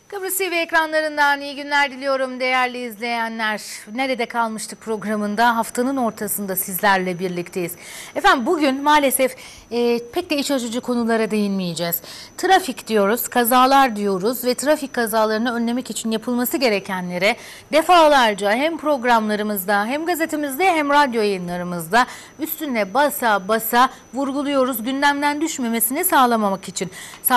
Kıbrıs TV ekranlarından iyi günler diliyorum değerli izleyenler. Nerede kalmıştık programında haftanın ortasında sizlerle birlikteyiz. Efendim bugün maalesef pek de iç açıcı konulara değinmeyeceğiz. Trafik diyoruz, kazalar diyoruz ve trafik kazalarını önlemek için yapılması gerekenlere defalarca hem programlarımızda hem gazetemizde hem radyo yayınlarımızda üstüne basa basa vurguluyoruz. Gündemden düşmemesini sağlamak için.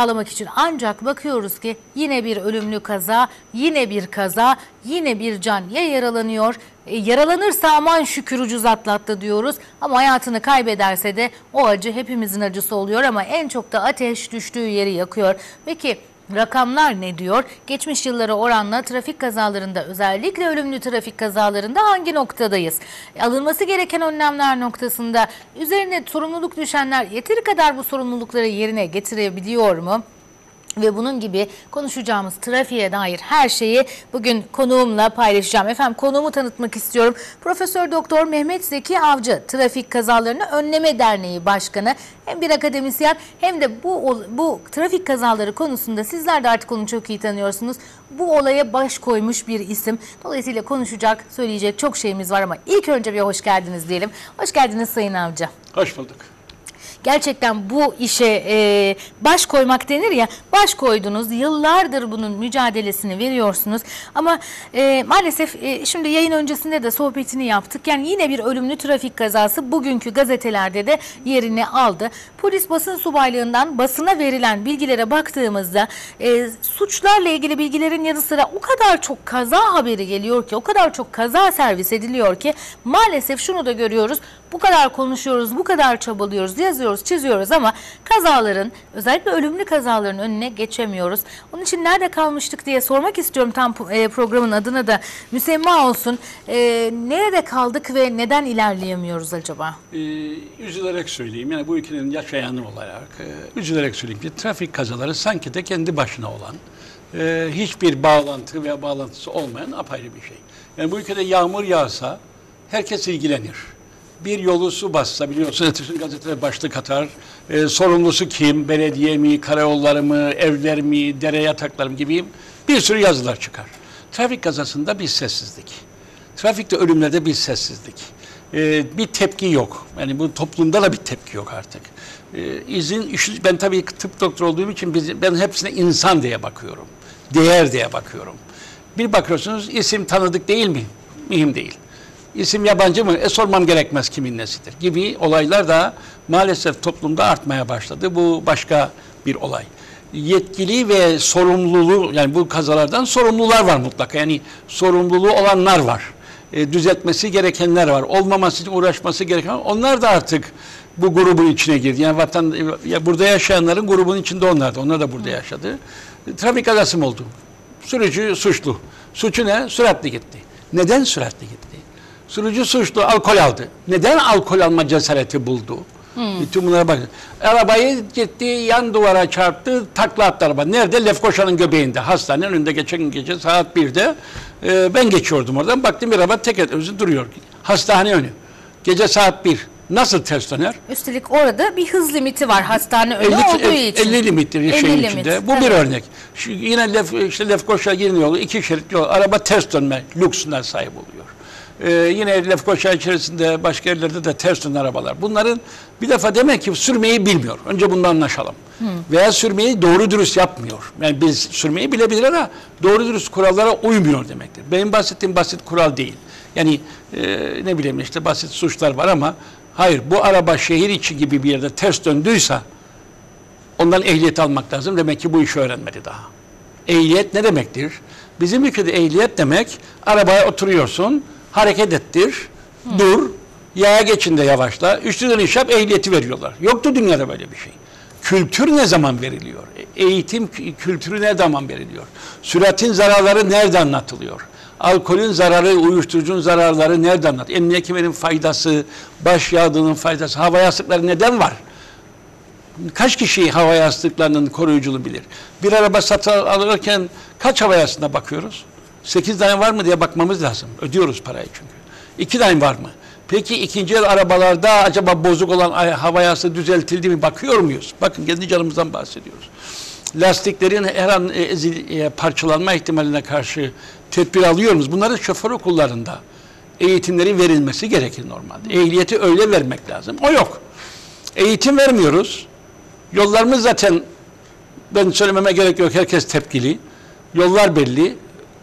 Ancak bakıyoruz ki yine bir ölümlü kaza, yine bir kaza, yine bir can ya yaralanıyor. Yaralanırsa aman şükür ucuz atlattı diyoruz ama hayatını kaybederse de o acı hepimizin acısı oluyor ama en çok da ateş düştüğü yeri yakıyor. Peki rakamlar ne diyor? Geçmiş yıllara oranla trafik kazalarında, özellikle ölümlü trafik kazalarında hangi noktadayız? Alınması gereken önlemler noktasında üzerine sorumluluk düşenler yeteri kadar bu sorumlulukları yerine getirebiliyor mu? Ve bunun gibi konuşacağımız trafiğe dair her şeyi bugün konuğumla paylaşacağım. Efendim konuğumu tanıtmak istiyorum. Profesör Doktor Mehmet Zeki Avcı, Trafik Kazalarını Önleme Derneği Başkanı. Hem bir akademisyen hem de bu trafik kazaları konusunda sizler de artık onu çok iyi tanıyorsunuz. Bu olaya baş koymuş bir isim. Dolayısıyla konuşacak, söyleyecek çok şeyimiz var ama ilk önce bir hoş geldiniz diyelim. Hoş geldiniz Sayın Avcı. Hoş bulduk. Gerçekten bu işe baş koymak denir ya, baş koydunuz, yıllardır bunun mücadelesini veriyorsunuz ama maalesef şimdi yayın öncesinde de sohbetini yaptık. Yani yine bir ölümlü trafik kazası bugünkü gazetelerde de yerini aldı. Polis basın subaylığından basına verilen bilgilere baktığımızda suçlarla ilgili bilgilerin yanı sıra o kadar çok kaza haberi geliyor ki, o kadar çok kaza servis ediliyor ki maalesef şunu da görüyoruz. Bu kadar konuşuyoruz, bu kadar çabalıyoruz, yazıyoruz, çiziyoruz ama kazaların, özellikle ölümlü kazaların önüne geçemiyoruz. Onun için nerede kalmıştık diye sormak istiyorum, tam programın adına da müsemma olsun. Nerede kaldık ve neden ilerleyemiyoruz acaba? Üzülerek söyleyeyim, yani bu ülkenin yaşayanı olarak üzülerek söyleyeyim ki trafik kazaları sanki de kendi başına olan, hiçbir bağlantı veya bağlantısı olmayan apayrı bir şey. Yani bu ülkede yağmur yağsa herkes ilgilenir. Bir yolu su bassa, biliyorsunuz bütün gazeteler başlık atar. Sorumlusu kim? Belediye mi, karayolları mı, evler mi, dere yatakları mı gibi bir sürü yazılar çıkar. Trafik kazasında bir sessizlik. Trafikte ölümlerde bir sessizlik. Bir tepki yok. Yani bu toplumda da bir tepki yok artık. Ben tabii tıp doktoru olduğum için ben hepsine insan diye bakıyorum. Değer diye bakıyorum. Bir bakıyorsunuz isim tanıdık değil mi? Mühim değil. İsim yabancı mı? Sormam gerekmez kimin nesidir gibi olaylar da maalesef toplumda artmaya başladı. Bu başka bir olay. Yetkili ve sorumluluğu, yani bu kazalardan sorumlular var mutlaka. Yani sorumluluğu olanlar var. Düzeltmesi gerekenler var. Olmaması için uğraşması gereken, onlar da artık bu grubun içine girdi. Yani burada yaşayanların grubun içinde onlar da. Onlar da burada yaşadı. Trafik kazası mı oldu? Sürücü suçlu. Suçu ne? Süratli gitti. Neden süratli gitti? Sürücü suçlu, alkol aldı. Neden alkol alma cesareti buldu? Bütün bunlara bakın. Arabayı gitti, yan duvara çarptı, takla attı araba. Nerede? Lefkoşa'nın göbeğinde. Hastanenin önünde geçen gece saat 1'de ben geçiyordum oradan. Baktım bir araba teker duruyor. Hastane önü. Gece saat 1. Nasıl ters döner? Üstelik orada bir hız limiti var hastane önü olduğu için. 50 limittir şeyin içinde. Bu bir örnek. Yine Lefkoşa yeni yolu, 2 şerit yol. Araba ters dönme lüksünden sahip oluyor. Yine Lefkoşa içerisinde başka yerlerde de ters dönen arabalar. Bunların bir defa demek ki sürmeyi bilmiyor. Önce bundan anlaşalım. Veya sürmeyi doğru dürüst yapmıyor. Yani biz sürmeyi bilebilir ama doğru dürüst kurallara uymuyor demektir. Benim bahsettiğim basit kural değil. Yani ne bileyim işte basit suçlar var ama hayır, bu araba şehir içi gibi bir yerde ters döndüyse ondan ehliyet almak lazım. Demek ki bu işi öğrenmedi daha. Ehliyet ne demektir? Bizim ülkede ehliyet demek arabaya oturuyorsun, hareket ettir, dur, yaya geçinde yavaşla, üstü dönüş yap, ehliyeti veriyorlar. Yoktu dünyada böyle bir şey. Kültür ne zaman veriliyor? Eğitim kültürü ne zaman veriliyor? Süratin zararları nerede anlatılıyor? Alkolün zararı, uyuşturucunun zararları nerede anlatılıyor? Emniyet kemerinin faydası, baş yağdığının faydası, hava yastıkları neden var? Kaç kişi hava yastıklarının koruyuculuğunu bilir? Bir araba satın alırken kaç hava yastığına bakıyoruz? 8 tane var mı diye bakmamız lazım. Ödüyoruz parayı çünkü. 2 tane var mı? Peki ikinci el arabalarda acaba bozuk olan hava yastığı düzeltildi mi? Bakıyor muyuz? Bakın kendi canımızdan bahsediyoruz. lastiklerin her an parçalanma ihtimaline karşı tedbir alıyor muyuz? Bunları şoför okullarında eğitimleri verilmesi gerekir normalde. Ehliyeti öyle vermek lazım. O yok. Eğitim vermiyoruz. Yollarımız zaten, ben söylememe gerek yok, herkes tepkili. Yollar belli.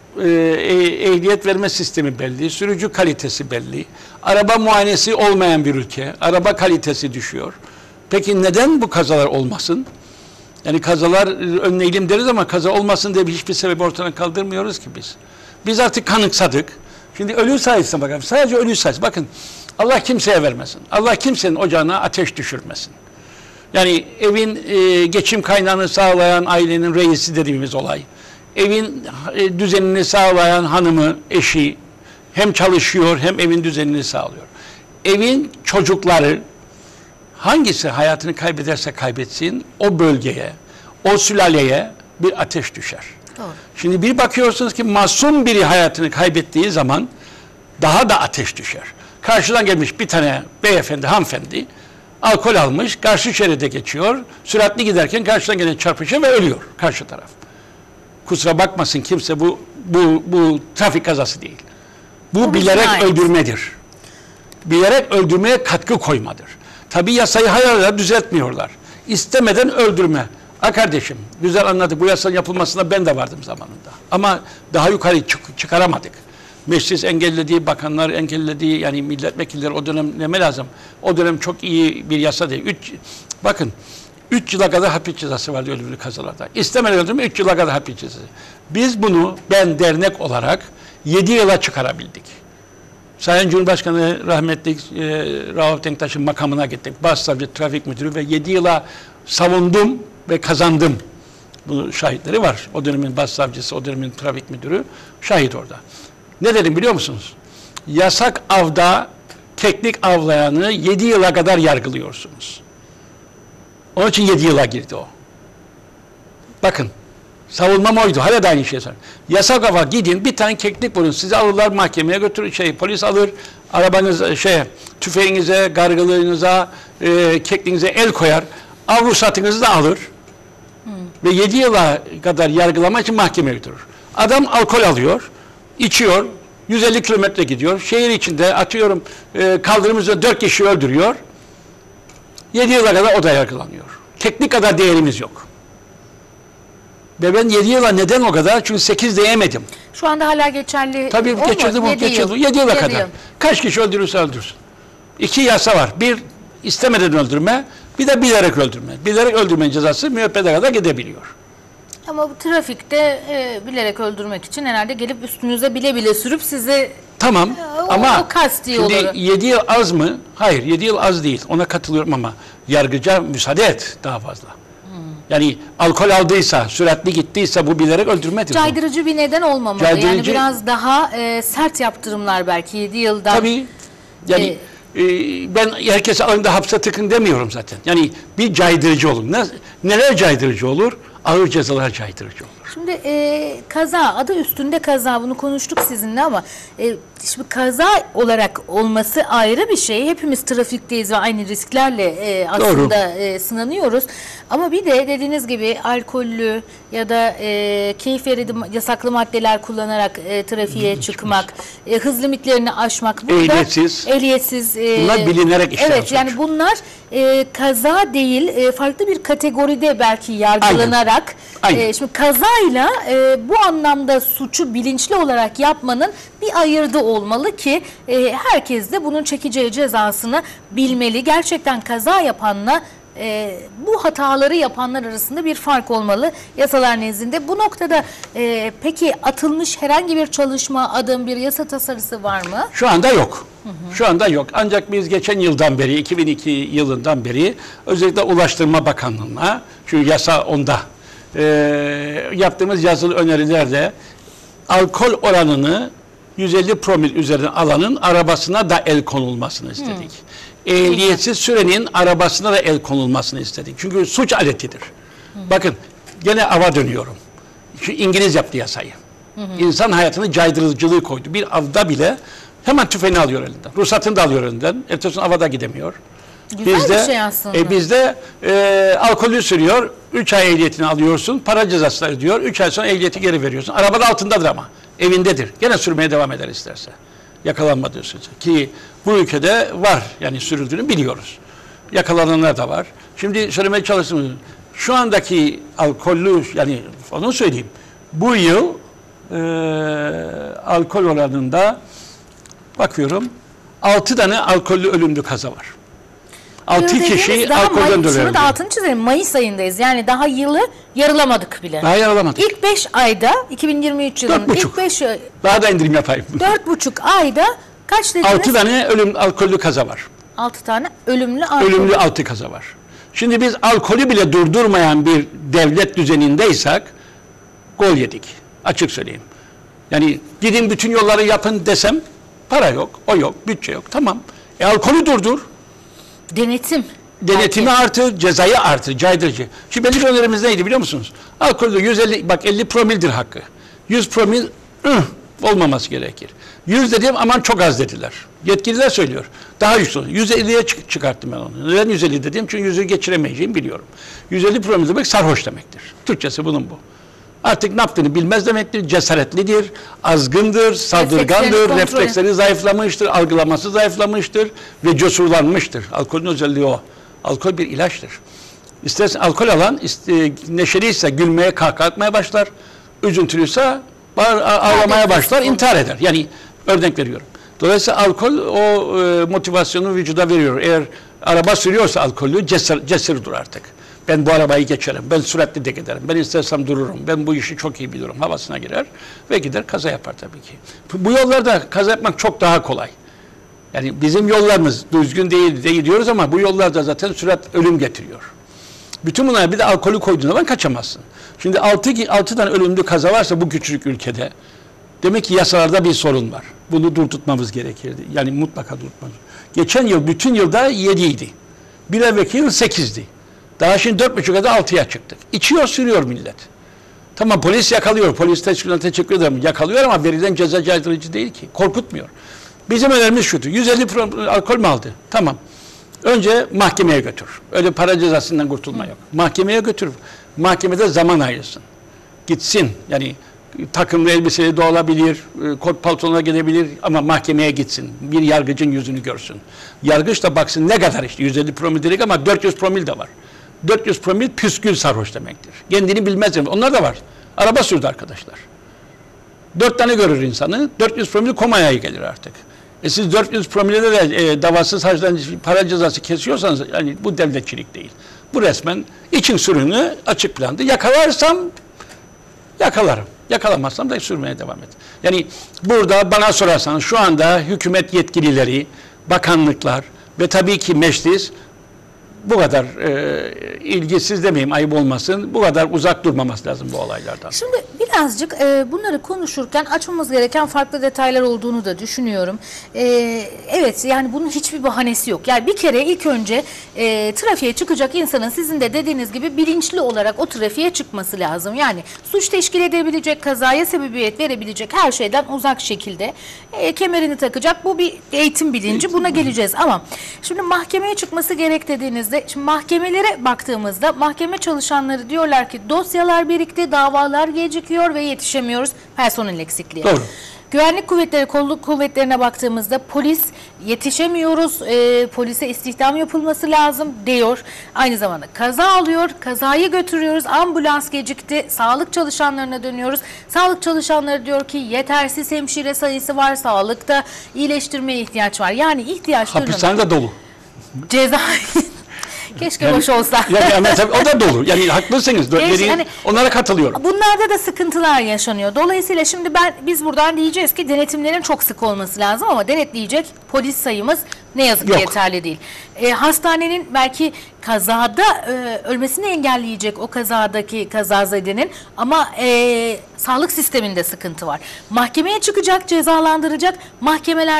Ehliyet verme sistemi belli. Sürücü kalitesi belli. Araba muayenesi olmayan bir ülke. Araba kalitesi düşüyor. Peki neden bu kazalar olmasın? Yani kazalar önleyelim deriz ama kaza olmasın diye hiçbir sebebi ortadan kaldırmıyoruz ki biz. Biz artık kanıksadık. Şimdi ölü sayısına bakalım. Sadece ölü sayısı. Bakın, Allah kimseye vermesin. Allah kimsenin ocağına ateş düşürmesin. Yani evin geçim kaynağını sağlayan ailenin reisi dediğimiz olay. Evin düzenini sağlayan hanımı, eşi hem çalışıyor hem evin düzenini sağlıyor. Evin çocukları hangisi hayatını kaybederse kaybetsin o bölgeye, o sülaleye bir ateş düşer. Doğru. Şimdi bir bakıyorsunuz ki masum biri hayatını kaybettiği zaman daha da ateş düşer. Karşıdan gelmiş bir tane beyefendi, hanımefendi alkol almış, karşı şeride geçiyor. Süratli giderken karşıdan gelen çarpışıyor ve ölüyor karşı taraf. Kusura bakmasın kimse, bu trafik kazası değil. Bu bilerek öldürmedir. Bilerek öldürmeye katkı koymadır. Tabii yasayı hala düzeltmiyorlar. İstemeden öldürme. Kardeşim, güzel anladık. Bu yasanın yapılmasına ben de vardım zamanında. Ama daha yukarı çıkaramadık. Meclis engellediği, bakanlar engellediği, yani milletvekilleri o dönem neme lazım. O dönem çok iyi bir yasa değil. Bakın, 3 yıla kadar hapis cezası vardı ölümlü kazalarda. İstemeden öldürme 3 yıla kadar hapis cezası. Biz bunu, ben dernek olarak 7 yıla çıkarabildik. Sayın Cumhurbaşkanı rahmetli Rauf Denktaş'ın makamına gittik. Başsavcı, trafik müdürü ve 7 yıla savundum ve kazandım. Bu şahitleri var. O dönemin başsavcısı, o dönemin trafik müdürü şahit orada. Ne dedim biliyor musunuz? Yasak avda teknik avlayanı 7 yıla kadar yargılıyorsunuz. Onun için 7 yıla girdi o. Bakın, savunmam oydu. Hala da aynı şey söylüyorum. Yasak ava gidin, bir tane keklik bulun. Sizi alırlar mahkemeye götürür, polis alır, arabanız, tüfeğinize, gargılığınıza, kekliğinize el koyar. Av ruhsatınızı da alır. Ve 7 yıla kadar yargılama için mahkemeye götürür. Adam alkol alıyor, içiyor, 150 kilometre gidiyor. Şehir içinde atıyorum kaldırım üzerinde 4 kişi öldürüyor. 7 yıla kadar o da yargılanıyor. Teknik kadar değerimiz yok. Ve ben 7 yıla neden o kadar? Çünkü 8 diyemedim. Şu anda hala geçerli. Tabii geçirdi bu, geçirdi. 7 yıla kadar. Yıl. Kaç kişi öldürürse öldürsün. 2 yasa var. Bir, istemeden öldürme, bir de bilerek öldürme. Bilerek öldürmenin cezası müebbete kadar gidebiliyor. Ama bu trafikte bilerek öldürmek için herhalde gelip üstünüze bile bile sürüp sizi tamam ama o kasti şimdi olur. 7 yıl az mı? Hayır, 7 yıl az değil. Ona katılıyorum ama yargıca müsaade et daha fazla. Yani alkol aldıysa, süratli gittiyse bu bilerek öldürmedir. Caydırıcı bir neden olmamalı. Caydırıcı, yani biraz daha sert yaptırımlar belki 7 yıldan. Tabii. Yani ben herkese alında hapse tıkın demiyorum zaten. Yani bir caydırıcı olur. Neler caydırıcı olur? Ağır cezalar caydırıcı olur. Şimdi kaza, adı üstünde kaza, bunu konuştuk sizinle ama şimdi kaza olarak olması ayrı bir şey. Hepimiz trafikteyiz ve aynı risklerle aslında sınanıyoruz. Ama bir de dediğiniz gibi alkollü ya da keyif verici yasaklı maddeler kullanarak trafiğe çıkmak, hız limitlerini aşmak. Ehliyetsiz. Bunlar bilinerek işler. Evet, yani bunlar kaza değil, farklı bir kategoride belki yargılanarak. Aynen. Şimdi kazayla bu anlamda suçu bilinçli olarak yapmanın bir ayırdı olmalı ki herkes de bunun çekeceği cezasını bilmeli. Gerçekten kaza yapanla bu hataları yapanlar arasında bir fark olmalı yasalar nezdinde. Bu noktada peki atılmış herhangi bir çalışma, adım, bir yasa tasarısı var mı? Şu anda yok. Şu anda yok. Ancak biz geçen yıldan beri, 2002 yılından beri özellikle Ulaştırma Bakanlığı'na, şu yasa onda yaptığımız yazılı önerilerde alkol oranını 150 promil üzerinden alanın arabasına da el konulmasını istedik. Ehliyetsiz sürenin arabasına da el konulmasını istedik. Çünkü suç aletidir. Bakın gene ava dönüyorum. Şu İngiliz yaptı yasayı. İnsan hayatını caydırıcılığı koydu. Bir avda bile hemen tüfeğini alıyor elinden. Ruhsatını da alıyor elinden. Ertesi gün ava da gidemiyor. Güzel bir şey aslında. Bizde alkolü sürüyor, 3 ay ehliyetini alıyorsun, para cezası ödüyor, 3 ay sonra ehliyeti geri veriyorsun. Arabada altındadır ama, evindedir. Gene sürmeye devam eder isterse. Yakalanmadığı sürece. Ki bu ülkede var, yani sürüldüğünü biliyoruz. Yakalananlar da var. Şimdi söylemeye çalıştım. Şu andaki alkollü, yani onu söyleyeyim. Bu yıl alkol oranında bakıyorum 6 tane alkollü ölümlü kaza var. 6 kişi alkolden dolayı. Şunu da altını çizelim. Mayıs ayındayız. Yani daha yılı yarılamadık bile. Daha yarılamadık. İlk 5 ayda 2023 yılının ilk 5 daha da indirim yapayım. 4,5 ayda kaç dediniz? 6 tane alkollü kaza var. 6 tane ölümlü alkol. Ölümlü 6 kaza var. Şimdi biz alkolü bile durdurmayan bir devlet düzenindeysek gol yedik. Açık söyleyeyim. Yani gidin bütün yolları yapın desem para yok, o yok, bütçe yok. Tamam. Alkolü durdur. Denetimi artır, cezayı artır, caydırıcı. Şimdi benim önerimiz neydi biliyor musunuz? Alkolü 150, bak 50 promildir hakkı. 100 promil olmaması gerekir. 100 dediğim aman çok az dediler. Yetkililer söylüyor. Daha yüksek. 150'ye çıkarttım ben onu. Neden 150 dediğim? Çünkü 100'ü geçiremeyeceğimi biliyorum. 150 promil demek sarhoş demektir. Türkçesi bunun bu. Artık ne yaptığını bilmez demektir, cesaretlidir, azgındır, saldırgandır, refleksleri zayıflamıştır, algılaması zayıflamıştır ve cesurlanmıştır. Alkolün özelliği o. Alkol bir ilaçtır. İstersen alkol alan neşeliyse gülmeye, kahkaha atmaya başlar, üzüntülüyse ağlamaya başlar, intihar eder. Yani örnek veriyorum. Dolayısıyla alkol o motivasyonu vücuda veriyor. Eğer araba sürüyorsa alkollü cesurdur artık. Ben bu arabayı geçerim, ben süratli de giderim, ben istersem dururum, ben bu işi çok iyi biliyorum havasına girer ve gider kaza yapar tabii ki. Bu yollarda kaza yapmak çok daha kolay. Yani bizim yollarımız düzgün değil diyoruz ama bu yollarda zaten sürat ölüm getiriyor. Bütün bunlar bir de alkolü koyduğun zaman kaçamazsın. Şimdi 6 tane ölümlü kaza varsa bu küçücük ülkede demek ki yasalarda bir sorun var. Bunu durdurtmamız gerekirdi. Yani mutlaka durdurtmamız. Geçen yıl bütün yılda 7 idi. Bir evvelki yıl 8'di. Daha şimdi 4,5'a 6'ya çıktık. İçiyor, sürüyor millet. Tamam polis yakalıyor. Polis teşekkür ederim. Yakalıyor ama verilen ceza caydırıcı değil ki. Korkutmuyor. Bizim önerimiz şudur. 150 alkol mü aldı? Tamam. Önce mahkemeye götür. Öyle para cezasından kurtulma yok. Mahkemeye götür. Mahkemede zaman ayırsın. Gitsin. Yani takımlı elbiseli de olabilir, kot paltona gidebilir ama mahkemeye gitsin. Bir yargıcın yüzünü görsün. Yargıç da baksın ne kadar işte 150 promil dedik ama 400 promil de var. 400 promil püskül sarhoş demektir. Kendini bilmez. Onlar da var. Araba sürdü arkadaşlar. 4 tane görür insanı. 400 promil komaya gelir artık. Siz 400 promilde de davasız harçtan para cezası kesiyorsanız yani bu devletçilik değil. Bu resmen için sürünü açık planda. Yakalarsam yakalarım. Yakalamazsam da sürmeye devam et. Yani burada bana sorarsanız şu anda hükümet yetkilileri, bakanlıklar ve tabii ki meclis bu kadar ilgisiz demeyeyim, ayıp olmasın, bu kadar uzak durmaması lazım bu olaylardan. Şimdi birazcık bunları konuşurken açmamız gereken farklı detaylar olduğunu da düşünüyorum. Evet, yani bunun hiçbir bahanesi yok. Yani bir kere ilk önce trafiğe çıkacak insanın sizin de dediğiniz gibi bilinçli olarak o trafiğe çıkması lazım. Yani suç teşkil edebilecek, kazaya sebebiyet verebilecek her şeyden uzak şekilde kemerini takacak. Bu bir eğitim bilinci, buna geleceğiz. Ama şimdi mahkemeye çıkması gerek dediğinizde, şimdi mahkemelere baktığımızda mahkeme çalışanları diyorlar ki dosyalar birikti, davalar gecikiyor ve yetişemiyoruz, personel eksikliği. Doğru. Güvenlik kuvvetleri, kolluk kuvvetlerine baktığımızda polis yetişemiyoruz, polise istihdam yapılması lazım diyor. Aynı zamanda kaza alıyor, kazayı götürüyoruz, ambulans gecikti, sağlık çalışanlarına dönüyoruz. Sağlık çalışanları diyor ki yetersiz hemşire sayısı var, sağlıkta iyileştirmeye ihtiyaç var. Yani ihtiyaçlarını... Hapishane dolu. Ceza... Keşke yani, boş olsa. Yani, o da dolu. Yani haklısınız. Yani, onlara katılıyorum. Bunlarda da sıkıntılar yaşanıyor. Dolayısıyla şimdi biz buradan diyeceğiz ki denetimlerin çok sık olması lazım ama denetleyecek polis sayımız ne yazık ki yeterli değil. Hastanenin belki kazada ölmesini engelleyecek o kazadaki kazazedenin ama sağlık sisteminde sıkıntı var. Mahkemeye çıkacak, cezalandıracak. Mahkemelerde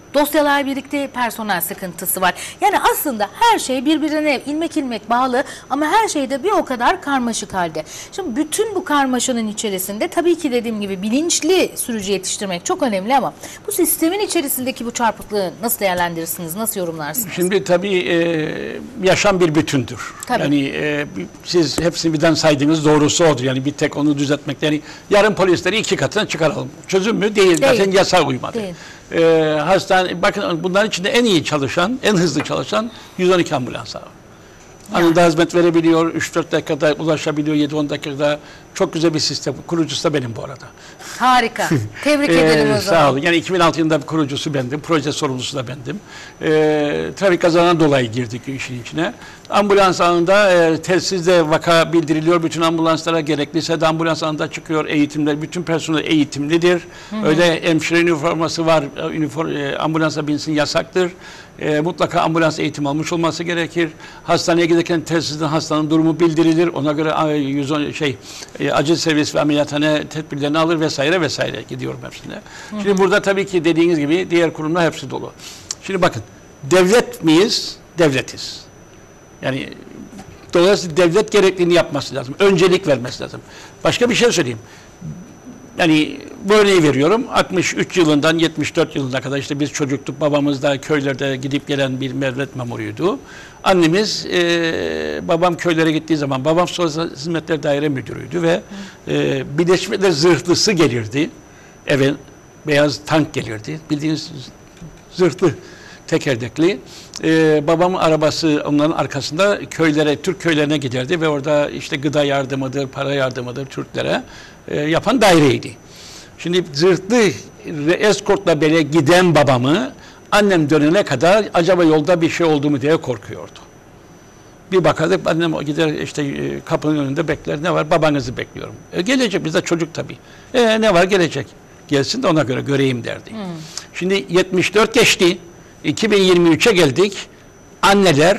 Dosyalar birlikte, personel sıkıntısı var. Yani aslında her şey birbirine ilmek ilmek bağlı ama her şey de bir o kadar karmaşık halde. Şimdi bütün bu karmaşanın içerisinde tabii ki dediğim gibi bilinçli sürücü yetiştirmek çok önemli ama bu sistemin içerisindeki bu çarpıklığı nasıl değerlendirirsiniz, nasıl yorumlarsınız? Şimdi tabii yaşam bir bütündür. Tabii. Yani siz hepsini birden saydığınız doğrusu odur. Yani bir tek onu düzeltmek. Yani yarın polisleri 2 katına çıkaralım. Çözüm mü? Değil. Zaten yasa uymadı. Değil. Hastane, bakın bunların içinde en iyi çalışan, en hızlı çalışan 112 ambulans abi. Anında hizmet verebiliyor, 3-4 dakikada ulaşabiliyor, 7-10 dakikada. Çok güzel bir sistem. Kurucusu da benim bu arada. Harika. Tebrik ederim o zaman. Sağ olun. Yani 2006 yılında kurucusu bendim, proje sorumlusu da bendim. Trafik kazalarından dolayı girdik işin içine. Ambulans anında telsizle vaka bildiriliyor. Bütün ambulanslara gerekliyse de ambulans anında çıkıyor. Eğitimler, bütün personel eğitimlidir. Öyle hemşire üniforması var. Ambulansa binsin yasaktır. Mutlaka ambulans eğitim almış olması gerekir. Hastaneye giderken telsizden hastanın durumu bildirilir. Ona göre acil servis ve ameliyathane tedbirlerini alır vesaire vesaire gidiyorum hepsine. Şimdi burada tabii ki dediğiniz gibi diğer kurumlar hepsi dolu. Şimdi bakın, devlet miyiz? Devletiz. Yani dolayısıyla devlet gerekliliğini yapması lazım. Öncelik vermesi lazım. Başka bir şey söyleyeyim. Yani bu örneği veriyorum. 63 yılından 74 yılına kadar işte biz çocuktuk. Babamız da köylerde gidip gelen bir devlet memuruydu. Annemiz, babam köylere gittiği zaman, babam Sosyal Hizmetler Daire Müdürüydü ve Birleşmiş Milletler zırhlısı gelirdi. Eve beyaz tank gelirdi. Bildiğiniz zırhlı tekerlekli. Babamın arabası onların arkasında köylere, Türk köylerine giderdi ve orada işte gıda yardımıdır, para yardımıdır Türklere yapan daireydi. Şimdi zırhlı eskortla bile giden babamı annem dönene kadar acaba yolda bir şey oldu mu diye korkuyordu. Bir bakardık, annem gider işte kapının önünde bekler. Ne var? Babanızı bekliyorum. Gelecek, biz de çocuk tabii. Ne var? Gelecek. Gelsin de ona göre göreyim derdi. Şimdi 74 geçti. 2023'e geldik. Anneler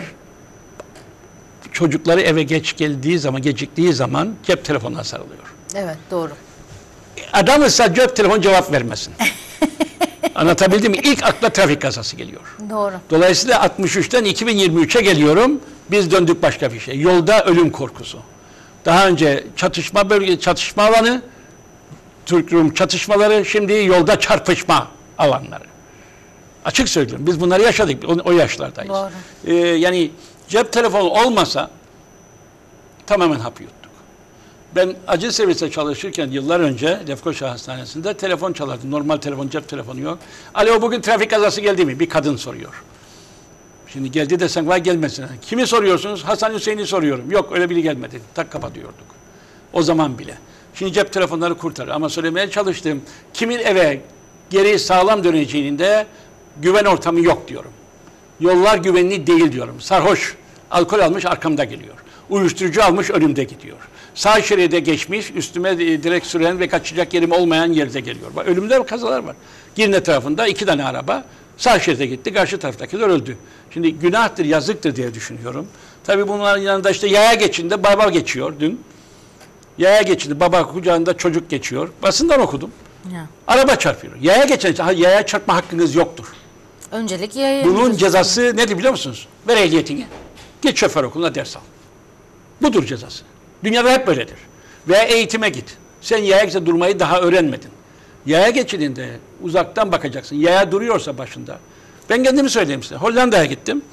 çocukları eve geciktiği zaman cep telefonuna sarılıyor. Evet, doğru. Adam ise cep telefon cevap vermesin. Anlatabildim mi? İlk akla trafik kazası geliyor. Doğru. Dolayısıyla 63'ten 2023'e geliyorum. Biz döndük başka bir şey. Yolda ölüm korkusu. Daha önce çatışma alanı, Türk-Rum çatışmaları, şimdi yolda çarpışma alanları. Açık söylüyorum. Biz bunları yaşadık. O yaşlardayız. Doğru. Yani cep telefonu olmasa tamamen hap yuttuk. Ben acil serviste çalışırken yıllar önce Lefkoşa Hastanesi'nde telefon çalardım. Normal telefon, cep telefonu yok. Alo, bugün trafik kazası geldi mi? Bir kadın soruyor. Şimdi geldi desen vay gelmesin. Kimi soruyorsunuz? Hasan Hüseyin'i soruyorum. Yok, öyle biri gelmedi. Tak kapatıyorduk. O zaman bile. Şimdi cep telefonları kurtarır. Ama söylemeye çalıştığım, kimin eve geri sağlam döneceğinin de güven ortamı yok diyorum. Yollar güvenli değil diyorum. Sarhoş, alkol almış arkamda geliyor. Uyuşturucu almış önümde gidiyor. Sağ şeride geçmiş, üstüme direkt süren ve kaçacak yerim olmayan yerde geliyor. Bak, ölümler, kazalar var. Girne tarafında 2 tane araba sağ şeride gitti, karşı taraftakiler öldü. Şimdi günahtır, yazıktır diye düşünüyorum. Tabii bunların yanında işte yaya geçinde baba geçiyor dün. Yaya geçidi, baba kucağında çocuk geçiyor. Basından okudum. Ya. Araba çarpıyor. Yaya geçen, yaya çarpma hakkınız yoktur. Öncelik yaya. Bunun cezası nedir biliyor musunuz? Ver ehliyetini. Git şoför okuluna ders al. Budur cezası. Dünyada hep böyledir. Veya eğitime git. Sen yaya geçide durmayı daha öğrenmedin. Yaya geçidinde uzaktan bakacaksın. Yaya duruyorsa başında. Ben kendimi söyleyeyim size. Hollanda'ya gittim.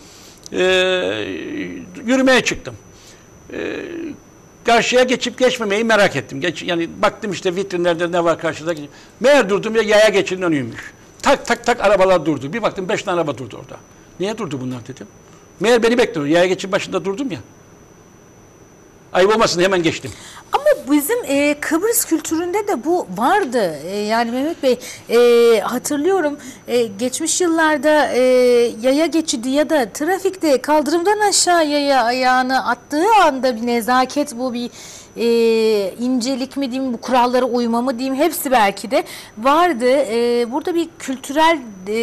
Yürümeye çıktım. Karşıya geçip geçmemeyi merak ettim. Yani baktım işte vitrinlerde ne var karşıda. Meğer durdum ya yaya geçidinin önüymüş. Tak tak tak arabalar durdu. Bir baktım 5 tane araba durdu orada. Niye durdu bunlar dedim. Meğer beni bekliyor. Yaya geçidin başında durdum ya. Ayıp olmasın hemen geçtim. Ama bizim Kıbrıs kültüründe de bu vardı. Yani Mehmet Bey hatırlıyorum geçmiş yıllarda yaya geçidi ya da trafikte kaldırımdan aşağı yaya ayağını attığı anda bir nezaket, bu bir incelik mi diyeyim, bu kurallara uyma mı diyeyim, hepsi belki de vardı. Burada bir kültürel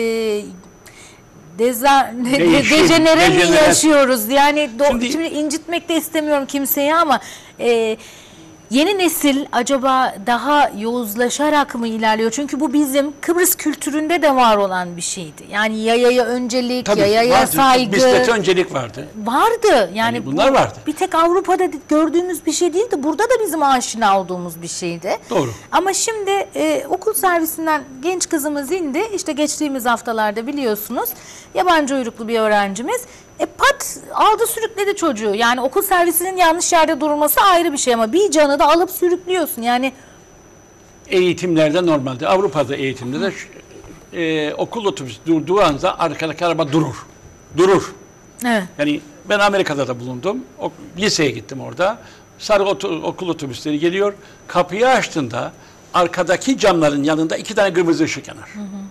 dejenere mi yaşıyoruz? Yani şimdi incitmek de istemiyorum kimseyi ama Yeni nesil acaba daha yozlaşarak mı ilerliyor? Çünkü bu bizim Kıbrıs kültüründe de var olan bir şeydi. Yani yayaya öncelik, Tabii, yayaya vardı. saygı. Bisiklete öncelik vardı. Vardı. Yani bunlar vardı. Bir tek Avrupa'da gördüğümüz bir şey değildi. Burada da bizim aşina olduğumuz bir şeydi. Doğru. Ama şimdi okul servisinden genç kızımız indi. İşte geçtiğimiz haftalarda biliyorsunuz yabancı uyruklu bir öğrencimiz. Pat aldı sürükledi çocuğu. Yani okul servisinin yanlış yerde durulması ayrı bir şey ama bir canı da alıp sürüklüyorsun. Yani Eğitimlerde normalde, Avrupa'da eğitimde de okul otobüsü durduğu anda arkadaki araba durur. Durur. evet. Yani ben Amerika'da da bulundum. Liseye gittim orada. Sarı okul otobüsleri geliyor. Kapıyı açtığında arkadaki camların yanında 2 tane kırmızı ışık yanar.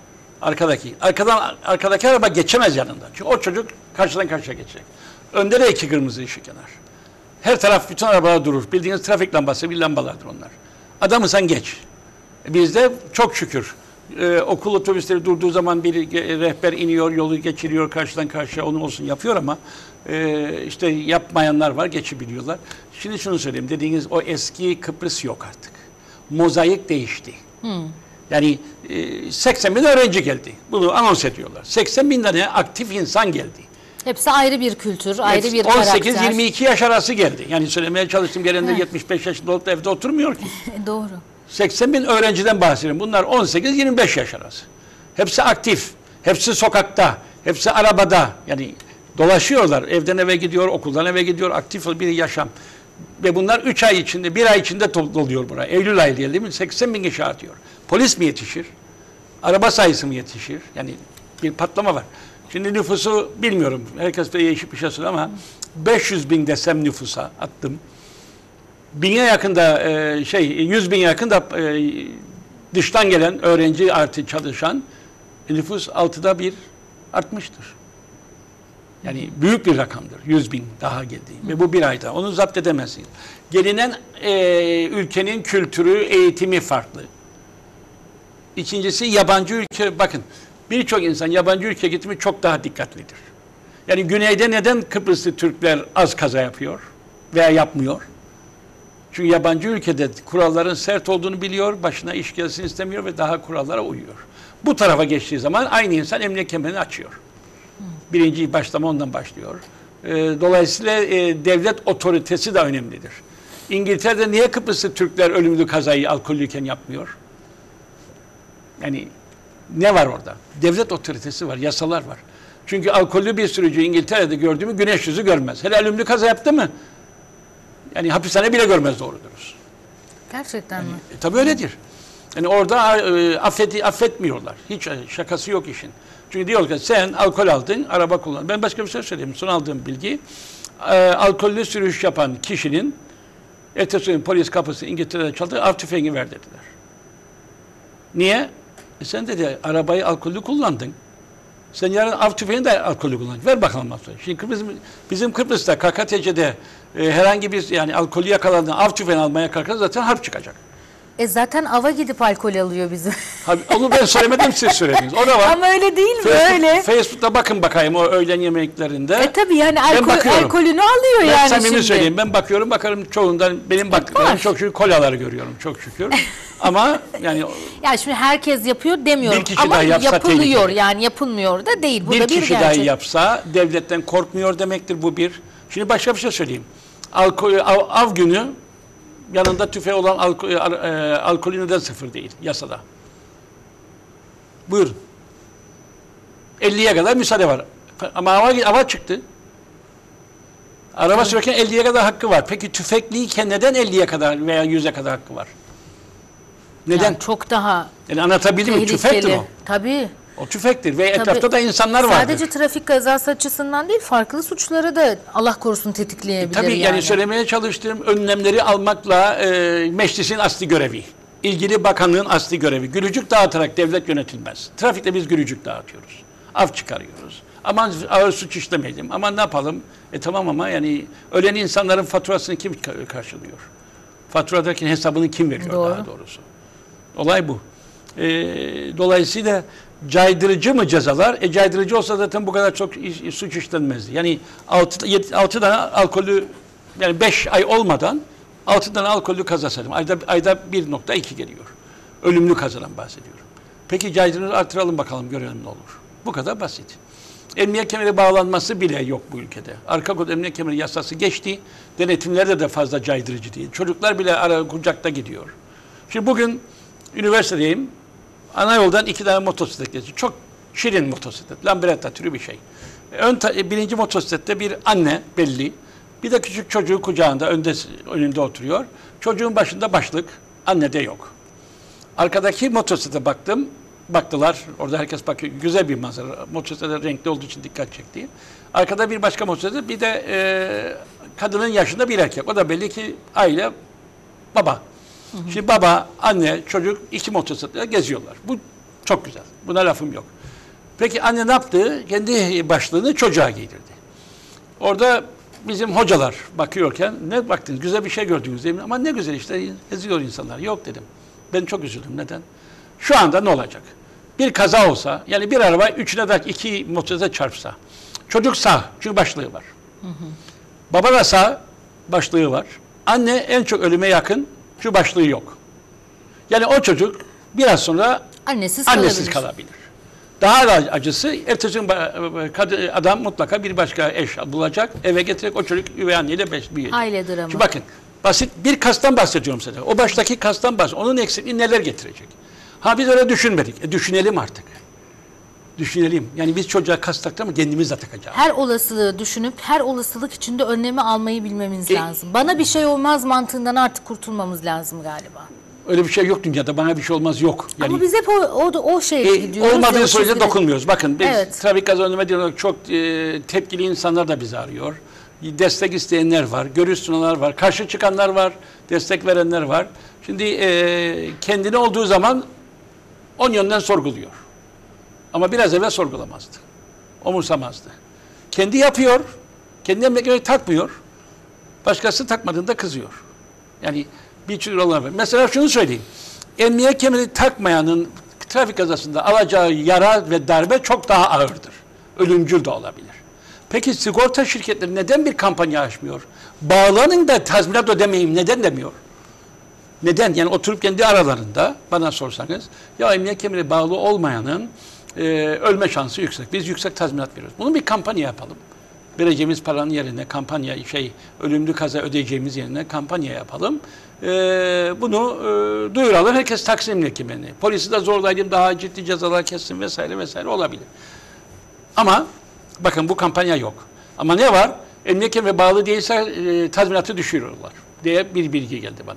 Arkadaki araba geçemez yanında. Çünkü o çocuk karşıdan karşıya geçecek. Önde de 2 kırmızı ışık yanar. Her taraf, bütün arabalar durur. Bildiğiniz trafik lambası bir lambalardır onlar. Adamı sen geç. Bizde çok şükür okul otobüsleri durduğu zaman bir rehber iniyor, yolu geçiriyor, karşıdan karşıya onu olsun yapıyor ama işte yapmayanlar var, geçebiliyorlar. Şimdi şunu söyleyeyim, dediğiniz o eski Kıbrıs yok artık. Mozaik değişti. Yani 80 bin öğrenci geldi. Bunu anons ediyorlar. 80 bin tane aktif insan geldi. Hepsi ayrı bir kültür, ayrı bir karakter. 18-22 yaş arası geldi. Yani söylemeye çalıştım, gelende 75 yaşında olup da evde oturmuyor ki. Doğru. 80 bin öğrenciden bahsediyorum. Bunlar 18-25 yaş arası. Hepsi aktif. Hepsi sokakta. Hepsi arabada. Yani dolaşıyorlar. Evden eve gidiyor, okuldan eve gidiyor. Aktif bir yaşam. Ve bunlar 3 ay içinde, 1 ay içinde doluyor buraya. Eylül ayı değil mi? 80 bin kişi artıyor. Polis mi yetişir? Araba sayısı mı yetişir? Yani bir patlama var. Şimdi nüfusu bilmiyorum. Herkes de değişik bir şey söylüyor ama 500 bin desem nüfusa attım. 1000'e yakında 100 bin yakında dıştan gelen öğrenci artı çalışan nüfus 6'da 1 artmıştır. Yani büyük bir rakamdır. 100 bin daha geldi. Ve bu 1 ayda. Onu zapt edemezsiniz. Gelinen ülkenin kültürü, eğitimi farklı. İkincisi yabancı ülke. Bakın birçok insan yabancı ülkeye gitmiş çok daha dikkatlidir. Yani güneyde neden Kıbrıslı Türkler az kaza yapıyor veya yapmıyor? Çünkü yabancı ülkede kuralların sert olduğunu biliyor, başına iş gelsin istemiyor ve daha kurallara uyuyor. Bu tarafa geçtiği zaman aynı insan emniyet kemerini açıyor. Birinci başlama ondan başlıyor. Dolayısıyla devlet otoritesi de önemlidir. İngiltere'de niye Kıbrıslı Türkler ölümlü kazayı alkollüyken yapmıyor? Yani ne var orada? Devlet otoritesi var, yasalar var. Çünkü alkollü bir sürücü İngiltere'de gördüğümü güneş yüzü görmez. Hele ölümlü kaza yaptı mı? Yani hapishane bile görmez doğrudur. Gerçekten mi? Tabii öyledir. Yani orada affetmiyorlar. Hiç şakası yok işin. Çünkü diyor ki sen alkol aldın, araba kullan. Ben başka bir şey söyleyeyim. Son aldığım bilgi, alkollü sürüş yapan kişinin ertesi gün polis kapısı İngiltere'de çaldı, av tüfeğini ver dediler. Niye? Sen dedi arabayı alkollü kullandın. Sen yarın av tüfeğini de alkollü kullan. Ver bakalım alkollü. Şimdi bizim Kıbrıs'ta KKTC'de herhangi bir yani alkolü yakalandığında av tüfeğini almaya kalkarsa zaten harp çıkacak. Zaten ava gidip alkol alıyor bizim. Onu ben söylemedim, siz söylediniz. O da var. Ama öyle değil mi? Öyle. Facebook'ta bakın bakayım o öğlen yemeklerinde. Tabii yani alkolünü alıyor ben yani samimi şimdi. söyleyeyim. Ben bakarım çoğundan benim baktıklarım çok şükür kolaları görüyorum çok şükür. Ama yani şimdi herkes yapıyor demiyorum bir kişi ama daha yapsa yapılıyor tehlikeli. yani yapılmıyor da değil. Bu bir da kişi gerçek. dahi yapsa devletten korkmuyor demektir bu bir. Şimdi başka bir şey söyleyeyim. Av günü yanında tüfeği olan alkolü neden 0 değil yasada? Buyurun. 50'ye kadar müsaade var. Ama ava çıktı. Araba sürerken 50'ye kadar hakkı var. Peki tüfekliyken neden 50'ye kadar veya 100'e kadar hakkı var? Neden? Yani çok daha Yani anlatabildim mi? Tüfektir o. Tabii. O tüfektir ve etrafta da insanlar vardır. Sadece trafik kazası açısından değil, farklı suçları da Allah korusun tetikleyebilir Tabii yani söylemeye çalıştığım önlemleri almakla meclisin asli görevi. İlgili bakanlığın asli görevi. Gülücük dağıtarak devlet yönetilmez. Trafikte biz gülücük dağıtıyoruz. Av çıkarıyoruz. Aman ağır suç işlemeyelim. Aman ne yapalım? Tamam ama yani ölen insanların faturasını kim karşılıyor? Faturadaki hesabını kim veriyor daha doğrusu? Olay bu. Dolayısıyla caydırıcı mı cezalar? Caydırıcı olsa zaten bu kadar çok suç işlenmezdi. Yani 6 tane alkolü yani 5 ay olmadan 6 tane alkollü kaza saydım. Ayda 1,2 geliyor. Ölümlü kazadan bahsediyorum. Peki caydırıcılığı artıralım bakalım, görelim ne olur. Bu kadar basit. Emniyet kemeri bağlanması bile yok bu ülkede. Arka kod emniyet kemeri yasası geçti. Denetimlerde de fazla caydırıcı değil. Çocuklar bile kucakta gidiyor. Şimdi bugün üniversitedeyim. Ana yoldan 2 tane motosiklet geçiyor. Çok şirin motosiklet. Lambretta türü bir şey. Birinci motosiklette bir anne belli. Bir de küçük çocuğu kucağında önünde oturuyor. Çocuğun başında başlık. Anne de yok. Arkadaki motosiklete baktılar. Orada herkes bakıyor. Güzel bir manzara. Motosikletler renkli olduğu için dikkat çekti. Arkada bir başka motosiklet, bir de kadının yaşında bir erkek. O da belli ki aile, baba. Şimdi baba, anne, çocuk 2 motosikletle geziyorlar. Bu çok güzel. Buna lafım yok. Peki anne ne yaptı? Kendi başlığını çocuğa giydirdi. Orada bizim hocalar bakıyorken, ne baktınız? Güzel bir şey gördünüz değil mi? Ama ne güzel işte, geziyor insanlar. Yok dedim. Ben çok üzüldüm. Neden? Şu anda ne olacak? Bir kaza olsa, yani bir araba 2 motosiklet çarpsa, çocuk sağ, çünkü başlığı var. Baba da sağ, başlığı var. Anne en çok ölüme yakın, şu başlığı yok. Yani o çocuk biraz sonra annesiz kalabilir. Daha da acısı, ertesi gün adam mutlaka bir başka eş bulacak, eve getirerek o çocuk üvey anneyle büyüyecek. Aile dramı. Şimdi bakın, basit bir kastan bahsediyorum size. O baştaki kastan bahsediyorum. Onun eksikliği neler getirecek? Ha biz öyle düşünmedik. Düşünelim artık. Düşünelim. Yani biz çocuğa kas taktık ama kendimiz de takacağız. Her olasılığı düşünüp her olasılık içinde önlemi almayı bilmemiz lazım. Bana bir şey olmaz mantığından artık kurtulmamız lazım galiba. Öyle bir şey yok dünyada. Bana bir şey olmaz yok. Yani, ama biz hep o şeye gidiyoruz. Olmadığı sürece dokunmuyoruz. Bakın biz evet. trafik kaza önleme diyorlar. Çok tepkili insanlar da bizi arıyor. Destek isteyenler var. Görüş sunanlar var. Karşı çıkanlar var. Destek verenler var. Şimdi kendini olduğu zaman 10 yönden sorguluyor. Ama biraz evvel sorgulamazdı. Umursamazdı. Kendi yapıyor. Kendi emniyetine takmıyor. Başkası takmadığında kızıyor. Yani bir tür olan var. Mesela şunu söyleyeyim. Emniyet kemeri takmayanın trafik kazasında alacağı yara ve darbe çok daha ağırdır. Ölümcül de olabilir. Peki sigorta şirketleri neden bir kampanya açmıyor? Bağlanın da tazminat ödemeyeyim neden demiyor? Neden? Yani oturup kendi aralarında bana sorsanız, ya emniyet kemeri bağlı olmayanın ölme şansı yüksek. Biz yüksek tazminat veriyoruz. Bunun bir kampanya yapalım. Vereceğimiz paranın yerine kampanya, ölümlü kaza ödeyeceğimiz yerine kampanya yapalım. Bunu duyuralım. Herkes taksın emniyet kemerini. Polisi de zorlayalım, daha ciddi cezalar kessin vesaire vesaire olabilir. Ama bakın bu kampanya yok. Ama ne var? Emniyet kemeri bağlı değilse tazminatı düşürüyorlar diye bir bilgi geldi bana.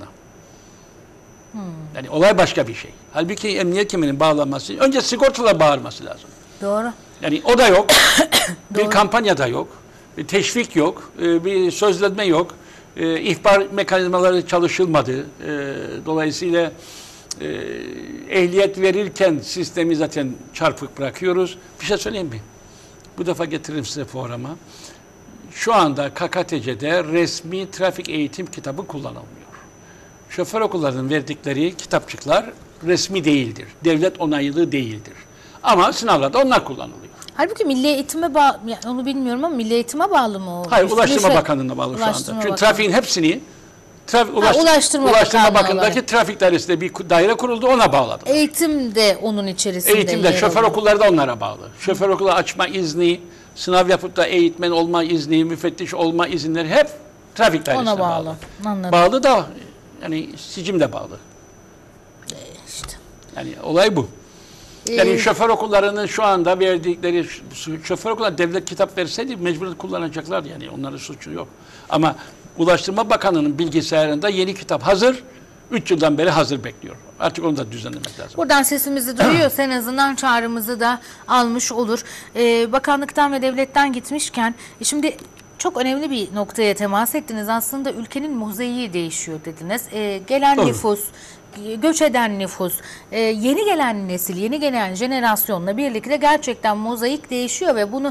Yani olay başka bir şey. Halbuki emniyet kemerinin bağlanması, önce sigortalar bağırması lazım. Doğru. Yani o da yok. Bir kampanya da yok. Bir teşvik yok. Bir sözlenme yok. İhbar mekanizmaları çalışılmadı. Dolayısıyla ehliyet verirken sistemi zaten çarpık bırakıyoruz. Bir şey söyleyeyim mi? Bu defa getiririm size programa. Şu anda KKTC'de resmi trafik eğitim kitabı kullanılmıyor. Şoför okullarının verdikleri kitapçıklar resmi değildir. Devlet onaylı değildir. Ama sınavlarda onlar kullanılıyor. Halbuki Milli Eğitim'e bağlı, yani onu bilmiyorum ama Milli Eğitim'e bağlı mı o? Hayır, Ulaştırma Bakanlığı'na bağlı şu anda. Çünkü trafiğin hepsini Ulaştırma Bakanlığı'ndaki trafik dairesinde bir daire kuruldu, ona bağladı. Eğitim de onun içerisinde. Eğitimde, şoför okulları da onlara bağlı. Şoför okulu açma izni, sınav yapıp da eğitmen olma izni, müfettiş olma izinleri hep trafik dairesine ona bağlı. Anladım. Bağlı da yani sicim de bağlı. İşte. Yani olay bu. Yani şoför okullarının şu anda verdikleri, şoför okulları devlet kitap verseydi mecbur kullanacaklar, yani onların suçu yok. Ama Ulaştırma Bakanlığı'nın bilgisayarında yeni kitap hazır, 3 yıldan beri hazır bekliyor. Artık onu da düzenlemek lazım. Buradan sesimizi duyuyorsa en azından çağrımızı da almış olur. Bakanlıktan ve devletten gitmişken, şimdi çok önemli bir noktaya temas ettiniz. Aslında ülkenin mozaiği değişiyor dediniz. Gelen nüfus, göç eden nüfus, yeni gelen nesil, yeni gelen jenerasyonla birlikte gerçekten mozaik değişiyor ve bunu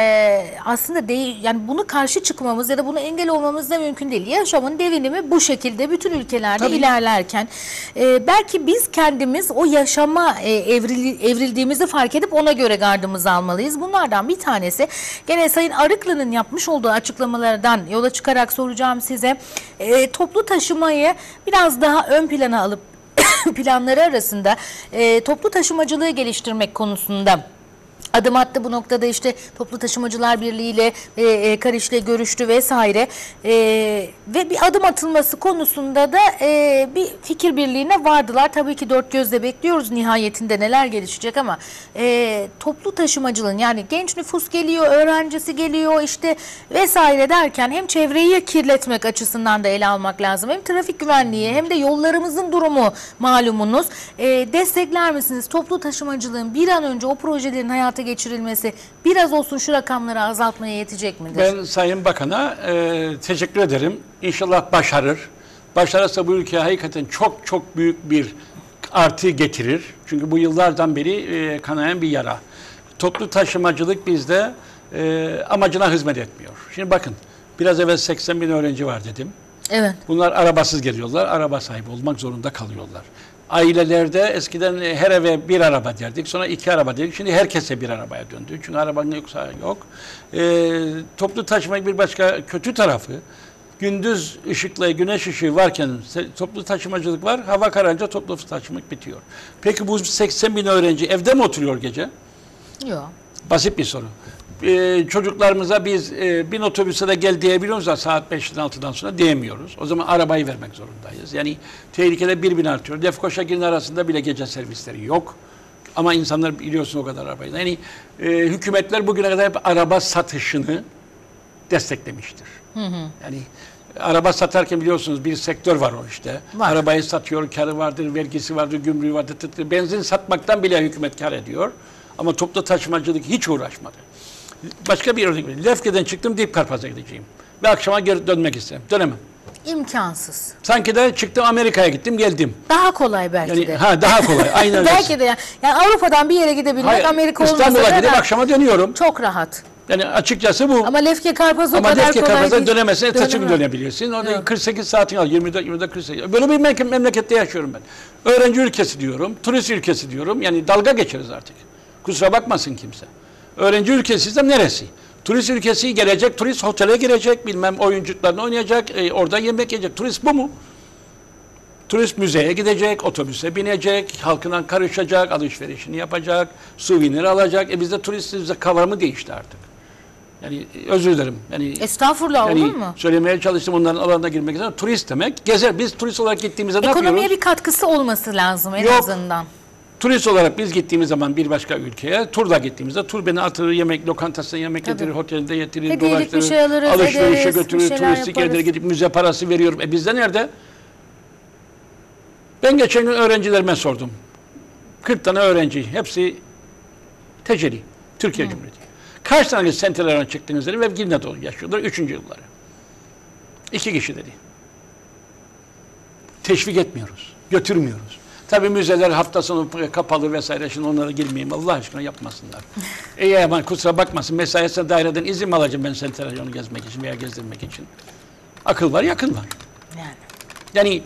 aslında yani bunu karşı çıkmamız ya da bunu engel olmamız da mümkün değil. Yaşamın devinimi bu şekilde bütün ülkelerde ilerlerken belki biz kendimiz o yaşama evrildiğimizi fark edip ona göre gardımızı almalıyız. Bunlardan bir tanesi gene Sayın Arıklı'nın yapmış olduğu açıklamalardan yola çıkarak soracağım size. Toplu taşımayı biraz daha ön plana alıp planları arasında toplu taşımacılığı geliştirmek konusunda adım attı. Bu noktada işte Toplu Taşımacılar Birliği ile Kariş'le görüştü vesaire. Ve bir adım atılması konusunda da bir fikir birliğine vardılar. Tabii ki dört gözle bekliyoruz nihayetinde neler gelişecek ama toplu taşımacılığın, yani genç nüfus geliyor, öğrencisi geliyor işte vesaire derken hem çevreyi kirletmek açısından da ele almak lazım. Hem trafik güvenliği hem de yollarımızın durumu malumunuz. Destekler misiniz? Toplu taşımacılığın bir an önce o projelerin hayata geçirilmesi biraz olsun şu rakamları azaltmaya yetecek midir? Ben Sayın Bakan'a teşekkür ederim. İnşallah başarır. Başarırsa bu ülkeye hakikaten çok çok büyük bir artı getirir. Çünkü bu yıllardan beri kanayan bir yara. Toplu taşımacılık bizde amacına hizmet etmiyor. Şimdi bakın, biraz evvel 80 bin öğrenci var dedim. Evet. Bunlar arabasız geliyorlar, araba sahibi olmak zorunda kalıyorlar. Ailelerde eskiden her eve bir araba derdik, sonra iki araba dedik. Şimdi herkese bir arabaya döndü. Çünkü arabanın yoksa yok. Toplu taşımak bir başka kötü tarafı. Gündüz ışıkla güneş ışığı varken toplu taşımacılık var. Hava kararınca toplu taşımak bitiyor. Peki bu 80 bin öğrenci evde mi oturuyor gece? Yok. Basit bir soru. Çocuklarımıza biz bin otobüse de gel diyebiliyoruz da saat 5'den 6'dan sonra diyemiyoruz. O zaman arabayı vermek zorundayız. Yani tehlikede 1000 artıyor. Lefkoşa Girne arasında bile gece servisleri yok. Ama insanlar biliyorsun o kadar arabayı. Yani hükümetler bugüne kadar hep araba satışını desteklemiştir. Yani araba satarken biliyorsunuz bir sektör var o işte. Var. Arabayı satıyor, karı vardır, vergisi vardır, gümrüğü vardır. Benzin satmaktan bile hükümet kar ediyor. Ama toplu taşımacılık hiç uğraşmadı. Başka bir örnek vereyim. Lefke'den çıktım, Deyip Karpaz'a gideceğim. Ve akşama geri dönmek isterim. Dönemem. İmkansız. Sanki de çıktım Amerika'ya gittim, geldim. Daha kolay belki Yani, de. daha kolay. Aynen. Belki de yani Avrupa'dan bir yere gidebilmek, Hayır, Amerika olmasa İstanbul'a da gidip akşama dönüyorum. çok rahat. Yani açıkçası bu. Ama Lefke Karpaz o Ama kadar Lefke kolay Karpaz'a değil. dönemezsin, ertesi gün Dönemem. dönebilirsin. Orada Evet. 48 saatin al, 24 48. Böyle bir memlekette yaşıyorum ben. Öğrenci ülkesi diyorum, turist ülkesi diyorum. Yani dalga geçeriz artık. Kusura bakmasın kimse. Öğrenci ülkesiysem neresi? Turist ülkesi gelecek, turist otele girecek, bilmem oyuncuklarını oynayacak, orada yemek yiyecek. Turist bu mu? Turist müzeye gidecek, otobüse binecek, halkından karışacak, alışverişini yapacak, souvenir alacak. Bizde turist kavramı değişti artık. Yani özür dilerim. Yani, Estağfurullah, yani olur mu? söylemeye çalıştım onların alanına girmek için. Turist demek, gezer. Biz turist olarak gittiğimizde ne yapıyoruz? Ekonomiye bir katkısı olması lazım en Yok. azından. Turist olarak biz gittiğimiz zaman bir başka ülkeye, turla gittiğimizde tur beni atırır, yemek lokantasına yemek Tabii. getirir, otelinde yetirir, Hediyelik bir dolaştırır, şey alırız, alışverişe ederiz, bir götürür, şeyler turistik yaparız. yerlere gidip müze parası veriyorum. Bizde nerede? Ben geçen gün öğrencilerime sordum. 40 tane öğrenci, hepsi teceli, Türkiye Cumhuriyeti. Kaç tane sentelerden çıktınız dedi ve Girne'de yaşıyorlar, 3. yılları. 2 kişi dedi. Teşvik etmiyoruz, götürmüyoruz. Tabii müzeler hafta sonu kapalı vesaire, şimdi onlara girmeyeyim, Allah aşkına yapmasınlar. Ama kusura bakmasın, mesaisine daireden izin mi alacağım ben senteryonu gezmek için veya gezdirmek için? Akıl var, yakın var. Yani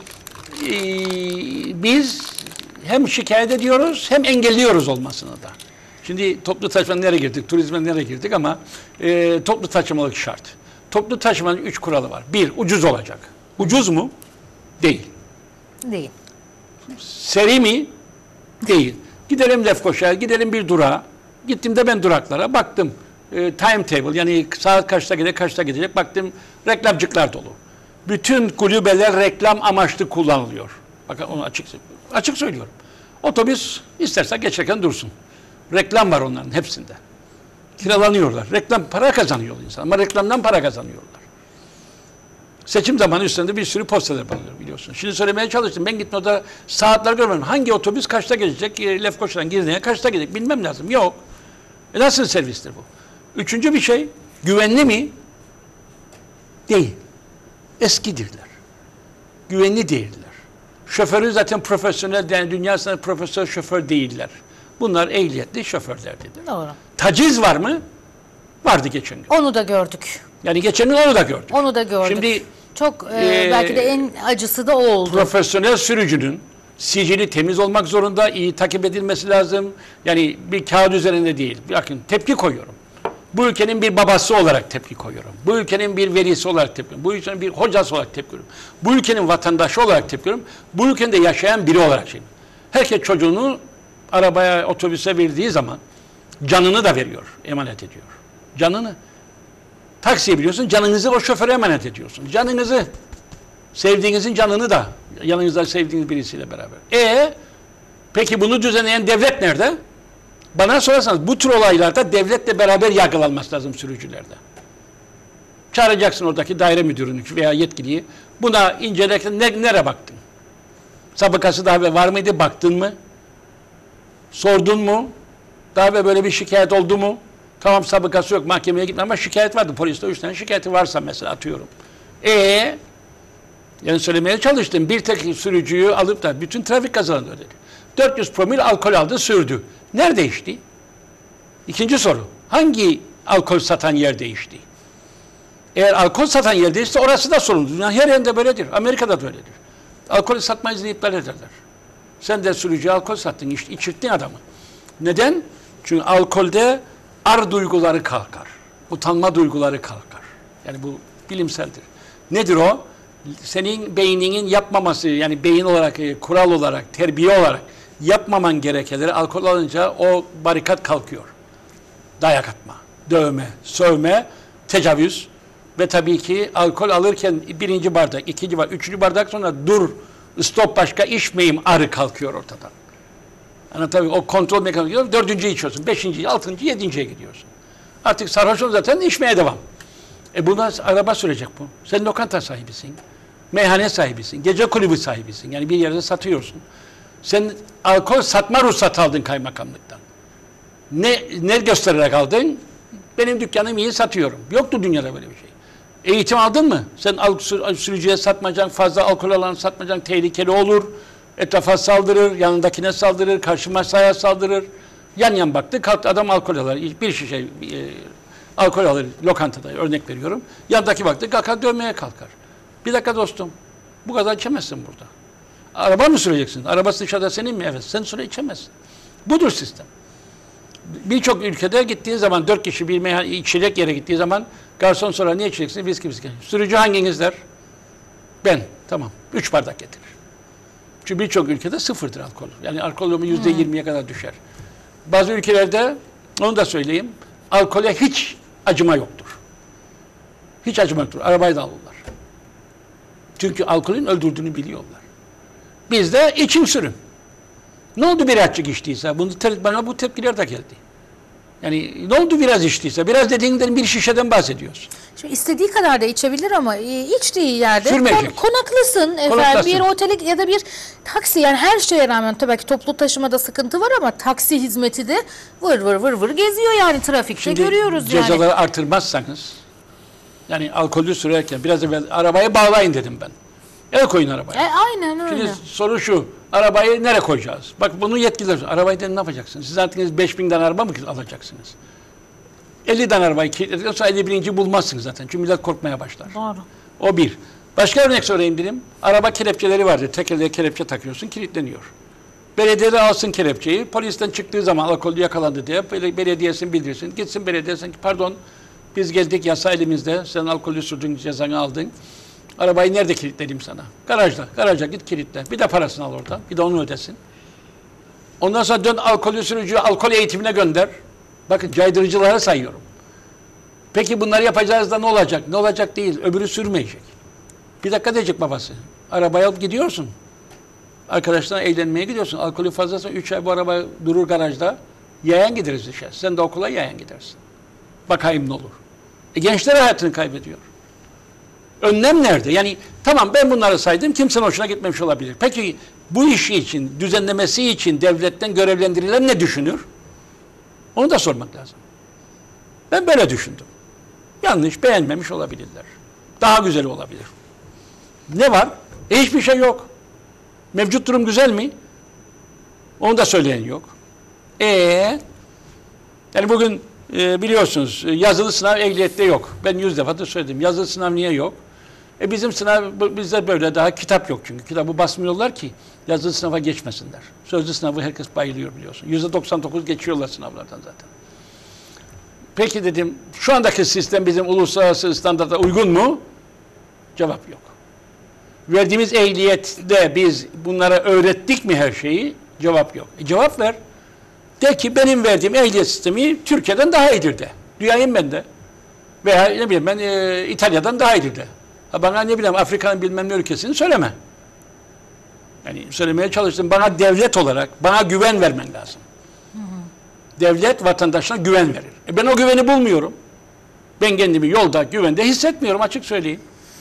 biz hem şikayet ediyoruz hem engelliyoruz olmasını da. Şimdi toplu taşıma nereye girdik, turizme nereye girdik ama toplu taşımalık şart. Toplu taşımanın 3 kuralı var. 1, ucuz olacak. Ucuz mu? Değil. Değil. Seri mi? Değil. Gidelim Lefkoşa'ya, gidelim bir durağa. Gittiğimde ben duraklara baktım. Timetable, yani saat kaçta gidecek, kaçta gidecek. Baktım reklamcıklar dolu. Bütün kulübeler reklam amaçlı kullanılıyor. Bakın onu açık söylüyorum. Otobüs isterse geçerken dursun. Reklam var onların hepsinde. Kiralanıyorlar. Reklam, para kazanıyor insan ama reklamdan para kazanıyorlar. Seçim zamanı üstünde bir sürü posterler oluyor biliyorsun. Şimdi söylemeye çalıştım. Ben gittim orada saatler görmedim. Hangi otobüs kaçta gelecek? Lefkoşa'dan Girne'ye kaçta gidecek? Bilmem lazım. Yok. Nasıl servistir bu? Üçüncü bir şey, güvenli mi? Değil. Eskidirler. Güvenli değiller. Şoförü zaten profesyonel, yani dünyasında profesyonel şoför değiller. Bunlar ehliyetli şoförler dedi. Doğru. Taciz var mı? Vardı geçen gün. Onu da gördük. Yani geçen gün onu da gördük. Onu da gördük. Şimdi çok belki de en acısı da o oldu. profesyonel sürücünün sicili temiz olmak zorunda, iyi takip edilmesi lazım. Yani bir kağıt üzerinde değil. Bakın, tepki koyuyorum. Bu ülkenin bir babası olarak tepki koyuyorum. Bu ülkenin bir velisi olarak tepki koyuyorum. Bu ülkenin bir hocası olarak tepki koyuyorum. Bu ülkenin vatandaşı olarak tepki koyuyorum. Bu ülkede yaşayan biri olarak şey. Herkes çocuğunu arabaya, otobüse verdiği zaman canını da veriyor, emanet ediyor. Canını. Taksiye biliyorsun, canınızı o şoföre emanet ediyorsun. Canınızı, sevdiğinizin canını da yanınızda sevdiğiniz birisiyle beraber. Peki bunu düzenleyen devlet nerede? Bana sorarsanız bu tür olaylarda devletle beraber yargılanması lazım sürücülerde. Çağıracaksın oradaki daire müdürünü veya yetkiliyi. Buna incelerken nereye baktın? Sabıkası daha var mıydı? Baktın mı? Sordun mu? Daha ve böyle bir şikayet oldu mu? Tamam, sabıkası yok, mahkemeye gitme ama şikayet vardı. Poliste 3 tane şikayeti varsa mesela, atıyorum. Yani söylemeye çalıştım. Bir tek sürücüyü alıp da bütün trafik kazalarını ödedi. 400 promil alkol aldı, sürdü. Nerede içti? İkinci soru. Hangi alkol satan yer değişti? Eğer alkol satan yer değişti, orası da sorunlu. Yani her yerinde böyledir. Amerika'da böyledir. Alkol satma izni iptal ederler. Sen de sürücüye alkol sattın, içirttin adamı. Neden? Çünkü alkolde ar duyguları kalkar. Utanma duyguları kalkar. Yani bu bilimseldir. Nedir o? Senin beyninin yapmaması, yani beyin olarak, kural olarak, terbiye olarak yapmaman gerekenleri alkol alınca o barikat kalkıyor. Dayak atma, dövme, sövme, tecavüz ve tabii ki alkol alırken birinci bardak, ikinci bardak, üçüncü bardak sonra dur, stop, başka içmeyeyim arı kalkıyor ortadan. Yani tabii o kontrol mekanizması, dördüncüyü içiyorsun, beşinci, altıncı, yedinciye gidiyorsun. Artık sarhoşun zaten içmeye devam. Buna araba sürecek bu. Sen lokanta sahibisin, meyhane sahibisin, gece kulübü sahibisin. Yani bir yerde satıyorsun. Sen alkol satma ruhsatı aldın kaymakamlıktan. Ne göstererek aldın? Benim dükkanım iyi, satıyorum. Yoktu dünyada böyle bir şey. Eğitim aldın mı? Sen sürücüye satmayacaksın, fazla alkol alan satmayacaksın, tehlikeli olur. Etrafa saldırır, yanındakine saldırır, karşı masaya saldırır. Yan baktı, kalktı adam alkol alır. Bir şişe alkol alır lokantada, örnek veriyorum. Yanındaki baktı, kalkar dövmeye kalkar. Bir dakika dostum, bu kadar içemezsin burada. Araba mı süreceksin? Arabası dışarıda senin mi? Evet, sen süre içemezsin. Budur sistem. Birçok ülkede gittiğin zaman 4 kişi bir içecek yere gittiği zaman garson sorar, niye içeceksin? Viski. Sürücü hanginiz der? Ben. Tamam. 3 bardak getirir. Çünkü birçok ülkede sıfırdır alkol. Yani alkol %20'ye kadar düşer. Bazı ülkelerde, onu da söyleyeyim, alkole hiç acıma yoktur. Hiç acıma yoktur. Arabayı da alırlar. Çünkü alkolün öldürdüğünü biliyorlar. Bizde içim sürün. Ne oldu birazcık içtiyse? Bana bu tepkiler de geldi. Yani ne oldu biraz içtiyse? Biraz dediğinden bir şişeden bahsediyoruz. Şimdi istediği kadar da içebilir ama içtiği yerde konaklasın efendim, bir otele ya da bir taksi, yani her şeye rağmen tabii ki toplu taşımada sıkıntı var ama taksi hizmeti de vır geziyor yani trafikte. Şimdi görüyoruz yani. Cezaları artırmazsanız, yani alkollü sürerken biraz evvel arabayı bağlayın dedim ben. El koyun arabaya. Aynen öyle. Şimdi soru şu, arabayı nereye koyacağız? Bak bunu yetkililer, arabayı ne yapacaksınız? Siz artık 5000 tane araba mı alacaksınız? 50 tane arabayı kilitledikten sonra 51. bulmazsınız zaten. Çünkü millet korkmaya başlar. Doğru. O bir. Başka örnek sorayım dedim. Araba kelepçeleri vardır. Tekerleğe kelepçe takıyorsun, kilitleniyor. Belediyeler alsın kelepçeyi. Polisten çıktığı zaman alkollü yakalandı diye belediyesini bildirsin. Gitsin belediyesine, pardon biz geldik, yasa elimizde. Sen alkollü sürdün, cezanı aldın. Arabayı nerede kilitledim sana? Garajda. Garaja git kilitle. Bir de parasını al oradan. Bir de onu ödesin. Ondan sonra dön alkollü sürücüyü alkol eğitimine gönder. Bakın caydırıcılara sayıyorum. Peki bunları yapacağız da ne olacak? Ne olacak değil. Öbürü sürmeyecek. Bir dakika diyecek babası. Arabayı alıp gidiyorsun. Arkadaşlarına eğlenmeye gidiyorsun. Alkolü fazlası 3 ay bu araba durur garajda. Yayan gideriz dışarı. Sen de okula yayan gidersin. Bakayım ne olur. Gençler hayatını kaybediyor. Önlem nerede? Yani tamam, ben bunları saydım, kimsenin hoşuna gitmemiş olabilir. Peki bu işi için, düzenlemesi için devletten görevlendirilen ne düşünür? Onu da sormak lazım. Ben böyle düşündüm. Yanlış, beğenmemiş olabilirler. Daha güzel olabilir. Ne var? Hiçbir şey yok. Mevcut durum güzel mi? Onu da söyleyen yok. Yani bugün biliyorsunuz yazılı sınav ehliyette yok. Ben 100 defa da söyledim. Yazılı sınav niye yok? Bizim sınav bizde böyle, daha kitap yok çünkü. Kitabı basmıyorlar ki yazılı sınava geçmesinler. Sözlü sınavı herkes bayılıyor biliyorsun. %99 geçiyorlar sınavlardan zaten. Peki dedim, şu andaki sistem bizim uluslararası standarta uygun mu? Cevap yok. Verdiğimiz ehliyette biz bunlara öğrettik mi her şeyi? Cevap yok. Cevap ver. De ki benim verdiğim ehliyet sistemi Türkiye'den daha iyidir de. Dünyayım ben de. Veya ne bileyim ben İtalya'dan daha iyidir de. Bana ne bileyim Afrika'nın bilmem ne ülkesini söyleme. Yani söylemeye çalıştım. Bana devlet olarak bana güven vermen lazım. Devlet vatandaşına güven verir. Ben o güveni bulmuyorum. Ben kendimi yolda güvende hissetmiyorum, açık söyleyeyim.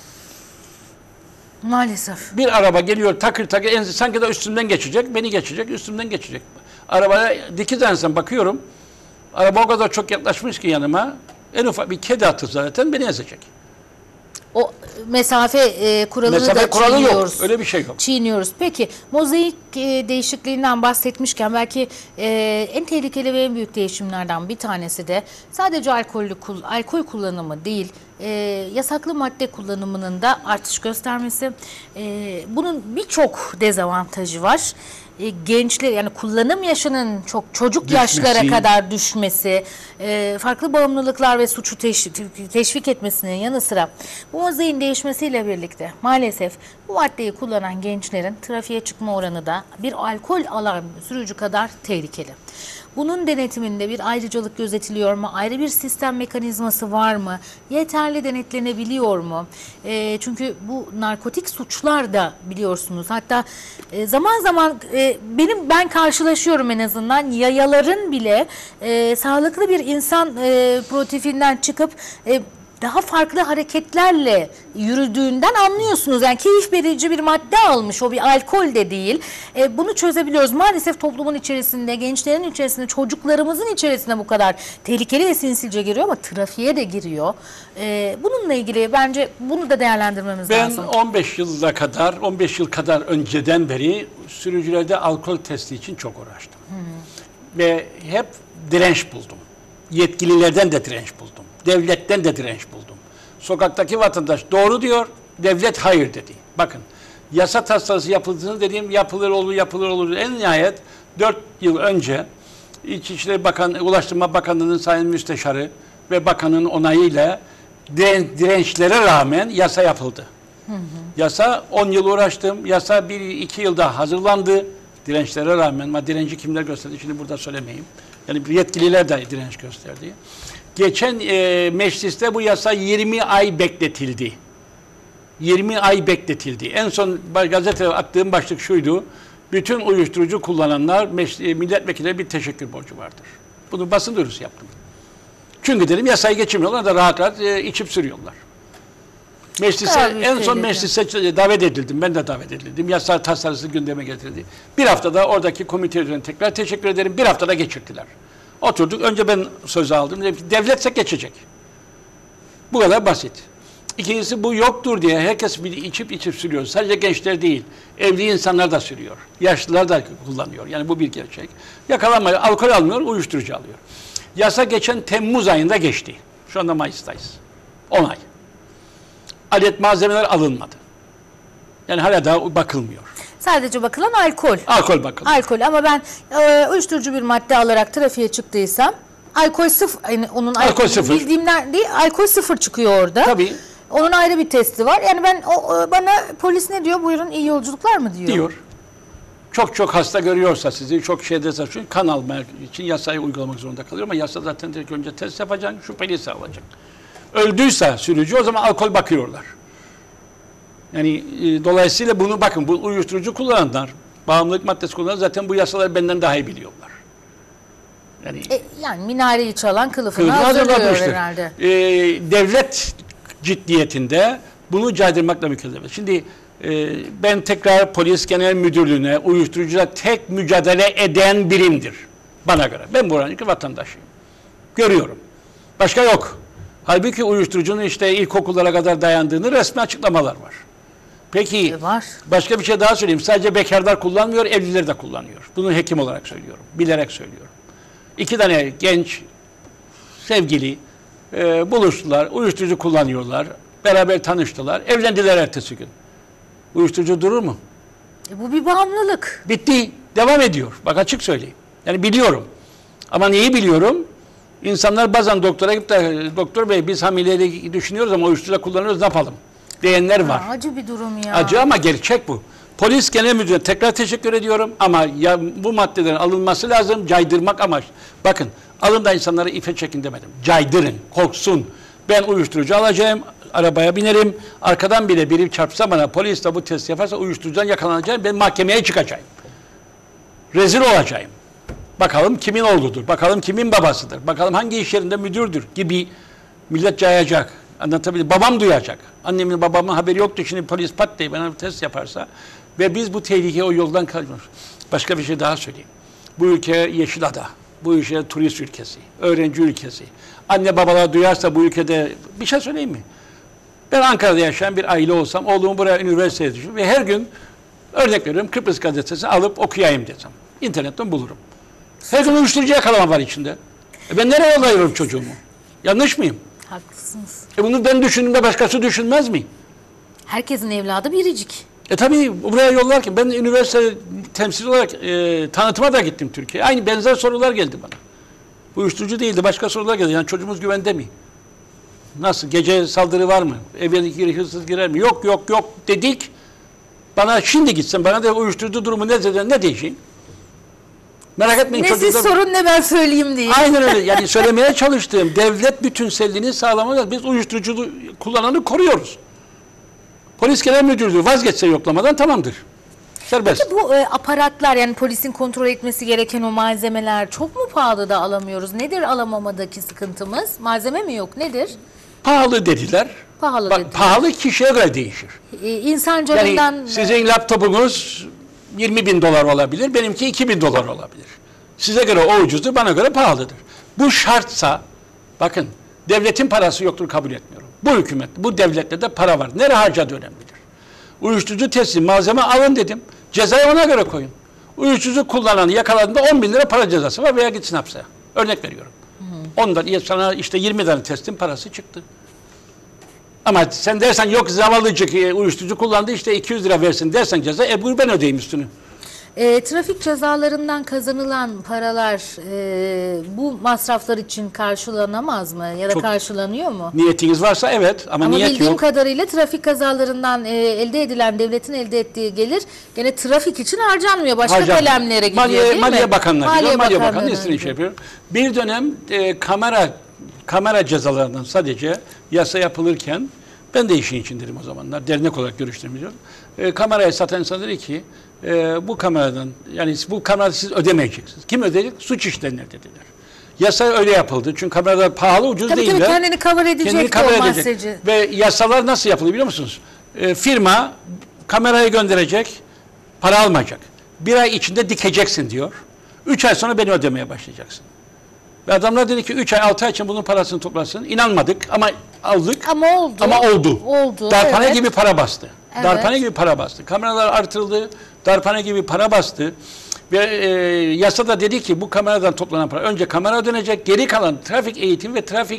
Maalesef. Bir araba geliyor takır takır, sanki de üstümden geçecek, beni geçecek, üstümden geçecek. Arabaya dikiz aynısından bakıyorum. Araba o kadar çok yaklaşmış ki yanıma, en ufak bir kedi atı zaten beni ezecek. O mesafe kuralını da kuralı çiğniyoruz. yok. Öyle bir şey yok. Çiğniyoruz. Peki mozaik değişikliğinden bahsetmişken belki en tehlikeli ve en büyük değişimlerden bir tanesi de sadece alkol kullanımı değil, yasaklı madde kullanımının da artış göstermesi. Bunun birçok dezavantajı var. Gençler, yani kullanım yaşının çok çocuk yaşlara kadar düşmesi, farklı bağımlılıklar ve suçu teşvik etmesinin yanı sıra bu mozaiğin değişmesiyle birlikte maalesef bu maddeyi kullanan gençlerin trafiğe çıkma oranı da bir alkol alan sürücü kadar tehlikeli. Bunun denetiminde bir ayrıcalık gözetiliyor mu? Ayrı bir sistem mekanizması var mı? Yeterli denetlenebiliyor mu? Çünkü bu narkotik suçlar da biliyorsunuz. Hatta zaman zaman ben karşılaşıyorum en azından, yayaların bile sağlıklı bir insan protipinden çıkıp daha farklı hareketlerle yürüdüğünden anlıyorsunuz. Yani keyif verici bir madde almış, o bir alkol de değil. Bunu çözebiliyoruz. Maalesef toplumun içerisinde, gençlerin içerisinde, çocuklarımızın içerisinde bu kadar tehlikeli ve sinsice giriyor ama trafiğe de giriyor. Bununla ilgili bence bunu da değerlendirmemiz lazım. Ben 15 yıl kadar önceden beri sürücülerde alkol testi için çok uğraştım. Ve hep direnç buldum. Yetkililerden de direnç buldum. Devletten de direnç buldum. Sokaktaki vatandaş doğru diyor, devlet hayır dedi. Bakın, yasa taslası yapıldığını dediğim yapılır olur. En nihayet 4 yıl önce İçişleri Bakanı, Ulaştırma Bakanlığı'nın Sayın Müsteşarı ve Bakan'ın onayıyla dirençlere rağmen yasa yapıldı. Yasa 10 yıl uğraştım. Yasa 1-2 yılda hazırlandı. Dirençlere rağmen, ama direnci kimler gösterdi şimdi burada söylemeyeyim. Yani yetkililer de direnç gösterdi. Geçen mecliste bu yasa 20 ay bekletildi. 20 ay bekletildi. En son gazeteye attığım başlık şuydu: bütün uyuşturucu kullananlar milletvekillerine bir teşekkür borcu vardır. Bunu basın duyurusu yaptım. Çünkü dedim yasayı geçirmiyorlar da rahat rahat içip sürüyorlar. Meclise, en son meclise davet edildim. Ben de davet edildim. Yasa tasarısı gündeme getirildi. Bir haftada oradaki komite üzerine tekrar teşekkür ederim. Bir haftada geçirdiler. Oturduk. Önce ben söz aldım. Devletse geçecek. Bu kadar basit. İkincisi, bu yoktur diye herkes içip sürüyor. Sadece gençler değil. Evli insanlar da sürüyor. Yaşlılar da kullanıyor. Yani bu bir gerçek. Yakalanmıyor. Alkol almıyor, uyuşturucu alıyor. Yasa geçen Temmuz ayında geçti. Şu anda Mayıs'tayız. 10 ay. Alet malzemeler alınmadı. Yani hala daha bakılmıyor. Sadece bakılan alkol. Alkol bakılıyor. Alkol, ama ben uyuşturucu bir madde alarak trafiğe çıktıysam alkol sıfır, yani onun alkol sıfır. Bildiğimden değil, alkol sıfır çıkıyor orada. Tabii. Onun ayrı bir testi var. Yani bana polis ne diyor? Buyurun iyi yolculuklar mı diyor? Diyor. Çok hasta görüyorsa sizi, çok şeyde kan almak için yasayı uygulamak zorunda kalıyor ama yasa zaten direkt önce test yapacaksın, şüpheliyse alacak. Öldüyse sürücü, o zaman alkol bakıyorlar. Yani dolayısıyla bunu bakın, bu uyuşturucu kullananlar, bağımlılık maddesi kullananlar zaten bu yasaları benden daha iyi biliyorlar. Yani minareyi çalan kılıfını hazırlıyor herhalde. Devlet ciddiyetinde bunu caydırmakla mükellef. Şimdi ben tekrar Polis Genel Müdürlüğü'ne, uyuşturucuyla tek mücadele eden birimdir bana göre. Ben buranın vatandaşıyım. Görüyorum. Başka yok. Halbuki uyuşturucunun işte ilkokullara kadar dayandığını resmi açıklamalar var. Peki Var. başka bir şey daha söyleyeyim. Sadece bekarlar kullanmıyor, evliler de kullanıyor. Bunu hekim olarak söylüyorum. Bilerek söylüyorum. 2 tane genç sevgili buluştular, uyuşturucu kullanıyorlar. Beraber tanıştılar, evlendiler ertesi gün. Uyuşturucu durur mu? Bu bir bağımlılık. Bitti, devam ediyor. Bak açık söyleyeyim. Yani biliyorum. Ama neyi biliyorum? İnsanlar bazen doktora gidip de doktor bey biz hamileliği düşünüyoruz ama uyuşturucu kullanıyoruz, ne yapalım diyenler var. Acı bir durum ya. Acı ama gerçek bu. Polis Genel Müdürü'ne tekrar teşekkür ediyorum ama ya bu maddelerin alınması lazım, caydırmak amaç. Bakın, alın da insanları ipe çekin demedim. Caydırın, korksun. Ben uyuşturucu alacağım, arabaya binerim, arkadan biri çarpsa bana, polis de bu test yaparsa uyuşturucudan yakalanacağım, ben mahkemeye çıkacağım. Rezil olacağım. Bakalım kimin oğludur, bakalım kimin babasıdır, bakalım hangi iş yerinde müdürdür gibi millet cayacak. Anlatabilir. Babam duyacak. Annemin babamın haberi yoktu. Şimdi polis pat diye bana bir test yaparsa ve biz bu tehlikeyi o yoldan kaçmıyoruz. Başka bir şey daha söyleyeyim. Bu ülke Yeşilada. Bu ülke turist ülkesi. Öğrenci ülkesi. Anne babalar duyarsa bu ülkede bir şey söyleyeyim mi? Ben Ankara'da yaşayan bir aile olsam oğlumu buraya üniversiteye düşürüm ve her gün örnek veriyorum Kıbrıs gazetesi alıp okuyayım desem. İnternetten bulurum. Her gün uyuşturucu yakalama var içinde. Ben nereye yollayıyorum çocuğumu? Yanlış mıyım? Haklısınız. Bunu ben düşündüğümde başkası düşünmez mi? Herkesin evladı biricik. Tabii buraya yollarken ben üniversite temsilci olarak tanıtıma da gittim Türkiye'ye. Aynı benzer sorular geldi bana. Bu uyuşturucu değildi, başka sorular geldi. Yani çocuğumuz güvende mi? Nasıl? Gece saldırı var mı? Eve hırsız girer mi? Yok dedik. Bana şimdi gitsen bana da uyuşturucu durumu ne diyeceğim? Merak etmeyin Ne çocuklar. siz sorun ne ben söyleyeyim diye. Aynen öyle. Yani söylemeye çalıştığım devlet bütünselliğini sağlamada biz uyuşturucu kullananı koruyoruz. Polis Genel Müdürlüğü vazgeçse yoklamadan tamamdır. Serbest. Peki bu aparatlar yani polisin kontrol etmesi gereken o malzemeler çok mu pahalı da alamıyoruz? Nedir alamamadaki sıkıntımız? Malzeme mi yok? Nedir? Pahalı dediler. Pahalı Bak, dediler. pahalı kişiye göre değişir. İnsan canından... Yani sizin laptopunuz 20.000 dolar olabilir, benimki 2.000 dolar olabilir. Size göre o ucuzdur, bana göre pahalıdır. Bu şartsa, bakın devletin parası yoktur kabul etmiyorum. Bu hükümet, bu devlette de para var. Nereye harcadığı önemlidir. Uyuşturucu testi, malzeme alın dedim. Cezayı ona göre koyun. Uyuşturucu kullananı yakaladığında 10.000 lira para cezası var veya gitsin hapse. Örnek veriyorum. Ondan sana işte 20 tane testin parası çıktı. Ama sen dersen yok zavallıcık uyuşturucu kullandı işte 200 lira versin dersen ceza buyur ben ödeyeyim üstünü. Trafik cezalarından kazanılan paralar bu masraflar için karşılanamaz mı? Ya da karşılanıyor mu? Niyetiniz varsa evet ama niyet bildiğim yok. kadarıyla trafik kazalarından elde edilen, devletin elde ettiği gelir gene trafik için harcanmıyor. Başka kalemlere gidiyor değil mi? Maliye Bakanı'na gidiyor. Maliye Bakanı istediği gidiyor. şey yapıyor. Bir dönem kamera cezalarından sadece yasa yapılırken ben de işin içindeydim o zamanlar. Dernek olarak görüştüğümüz kamerayı satan insan dedi ki bu kameradan yani bu kamerayı siz ödemeyeceksiniz. Kim ödeyecek? Suç işleyenler dediler. Yasa öyle yapıldı. Çünkü kameralar pahalı, ucuz Tabii değiller. kendini cover edecek o masajı. Ve yasalar nasıl yapılıyor biliyor musunuz? Firma kamerayı gönderecek, para almayacak. 1 ay içinde dikeceksin diyor. 3 ay sonra beni ödemeye başlayacaksın. Ve adamlar dedi ki 3 ay 6 ay için bunun parasını toplasın. İnanmadık ama aldık. Ama oldu. Ama oldu. Darphane evet. gibi para bastı. Evet. Darphane gibi para bastı. Kameralar artırıldı. Darphane gibi para bastı. Ve yasada dedi ki bu kameradan toplanan para önce kamera ödenecek, geri kalan trafik eğitim ve trafik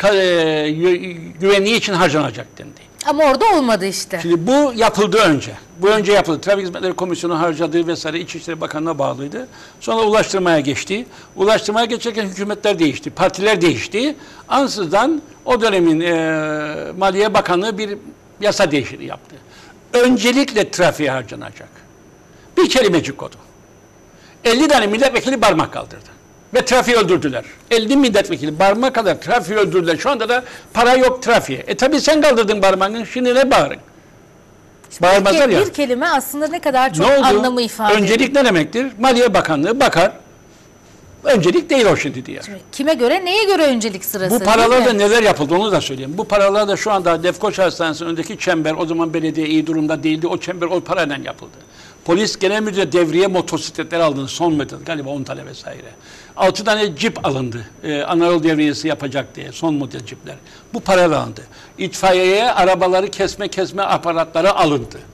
güvenliği için harcanacak dendi. Ama orada olmadı işte. Şimdi bu yapıldı önce. Bu önce yapıldı. Trafik Hizmetleri Komisyonu harcadığı vesaire İçişleri Bakanlığı'na bağlıydı. Sonra Ulaştırma'ya geçti. Ulaştırma'ya geçerken hükümetler değişti. Partiler değişti. Ansızdan o dönemin Maliye Bakanlığı bir yasa değişikliği yaptı. Öncelikle trafiğe harcanacak. Bir kelimecik kodu. 50 tane milletvekili parmak kaldırdı. Ve trafiği öldürdüler. 50 milletvekili parmak kadar trafiği öldürdüler. Şu anda da para yok trafiğe. Tabii sen kaldırdın parmağını, şimdi ne bağırın? Bağırmazlar ya. Bir kelime aslında ne kadar çok Ne oldu? anlamı ifade ediyor. Öncelik ne demektir? Maliye Bakanlığı bakar. Öncelik değil o şimdi diye. Kime göre, neye göre öncelik sırası? Bu paralarla neler yapıldı onu da söyleyeyim. Bu paralar da şu anda Lefkoşa Hastanesi'nin önündeki çember, o zaman belediye iyi durumda değildi. O çember o parayla yapıldı. Polis Genel Müdürlüğü devriye motosikletler aldı. Son model galiba 10 tane vesaire. 6 tane cip alındı. Anayol devriyesi yapacak diye son model cipler. Bu parayla alındı. İtfaiyeye arabaları kesme aparatları alındı.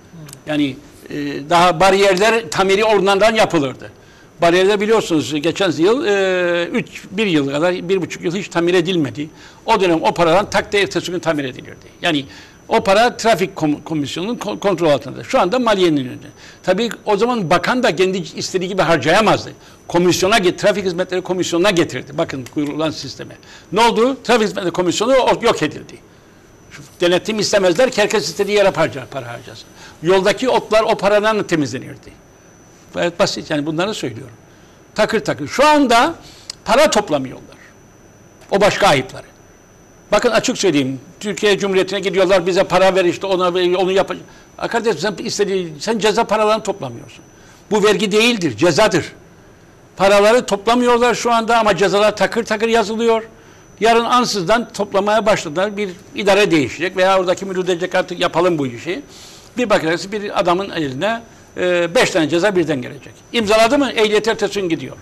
Yani daha bariyerler tamiri oradan yapılırdı. Bariyerler biliyorsunuz geçen yıl bir yıl kadar, 1,5 yıl hiç tamir edilmedi. O dönem o paradan takdir ertesi gün tamir edilirdi. Yani o para trafik komisyonunun kontrol altında. Şu anda maliyenin önünde. Tabii o zaman bakan da kendi istediği gibi harcayamazdı. Trafik hizmetleri komisyonuna getirdi. Bakın kurulan sisteme. Ne oldu? Trafik hizmetleri komisyonu yok edildi. Denetim istemezler ki herkes istediği yere para harcasın. Yoldaki otlar o paradan temizlenirdi. Gayet basit, yani bunları söylüyorum. Takır takır. Şu anda para toplamıyorlar. O başka ayıpları. Bakın açık söyleyeyim. Türkiye Cumhuriyeti'ne gidiyorlar, bize para ver işte onu yap. Arkadaşlar sen ceza paralarını toplamıyorsun. Bu vergi değildir, cezadır. Paraları toplamıyorlar şu anda ama cezalar takır takır yazılıyor. Yarın ansızdan toplamaya başladılar. Bir idare değişecek veya oradaki müdür diyecek artık yapalım bu işi. Bir bakarsın bir adamın eline 5 tane ceza birden gelecek. İmzaladı mı ehliyet ertesi gün gidiyor.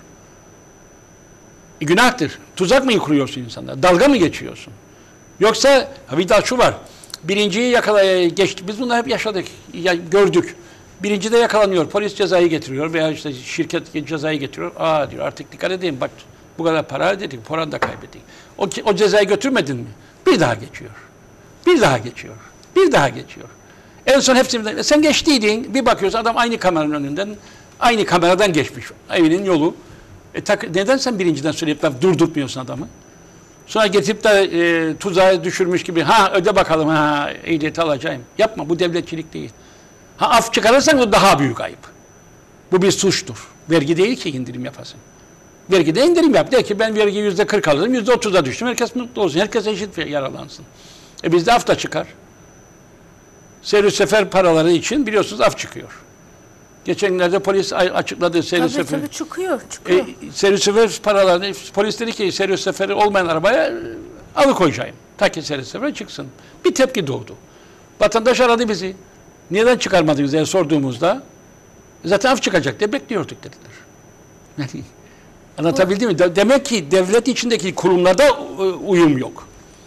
Günahtır. Tuzak mı kuruyorsun insanlara? Dalga mı geçiyorsun? Yoksa bir daha şu var. Birinciyi geçtik. Biz bunları hep yaşadık. Gördük. Birinci de yakalanıyor. Polis cezayı getiriyor veya işte şirket cezayı getiriyor. Aa diyor artık dikkat edin bak bu kadar para ödedik. Paranı da kaybettik. O cezayı götürmedin mi? Bir daha geçiyor. Bir daha geçiyor. Bir daha geçiyor. En son hepsinden sen geçtiydin. Bir bakıyorsun adam aynı kameranın önünden aynı kameradan geçmiş. Evinin yolu. Neden sen birinciden söyleyip de durdurtmuyorsun adamı? Sonra getirip de tuzağa düşürmüş gibi öde bakalım ehliyeti alacağım. Yapma, bu devletçilik değil. Af çıkarırsan o daha büyük ayıp. Bu bir suçtur. Vergi değil ki indirim yapasın. Vergide indirim yap. De ki ben vergi %40 alırım, %30'a düştüm. Herkes mutlu olsun. Herkes eşit yaralansın. Bizde af da çıkar. Servis sefer paraları için biliyorsunuz af çıkıyor. Geçenlerde polis açıkladı servis sefer. Tabii çıkıyor. Servis sefer paralarını polis dedi ki servis seferi olmayan arabaya alıkoyacağım. Ta ki servis seferi çıksın. Bir tepki doğdu. Vatandaş aradı bizi. Neden çıkarmadınız diye sorduğumuzda zaten af çıkacak diye bekliyorduk dediler. Yani, anlatabildim mi? Demek ki devlet içindeki kurumlarda uyum yok.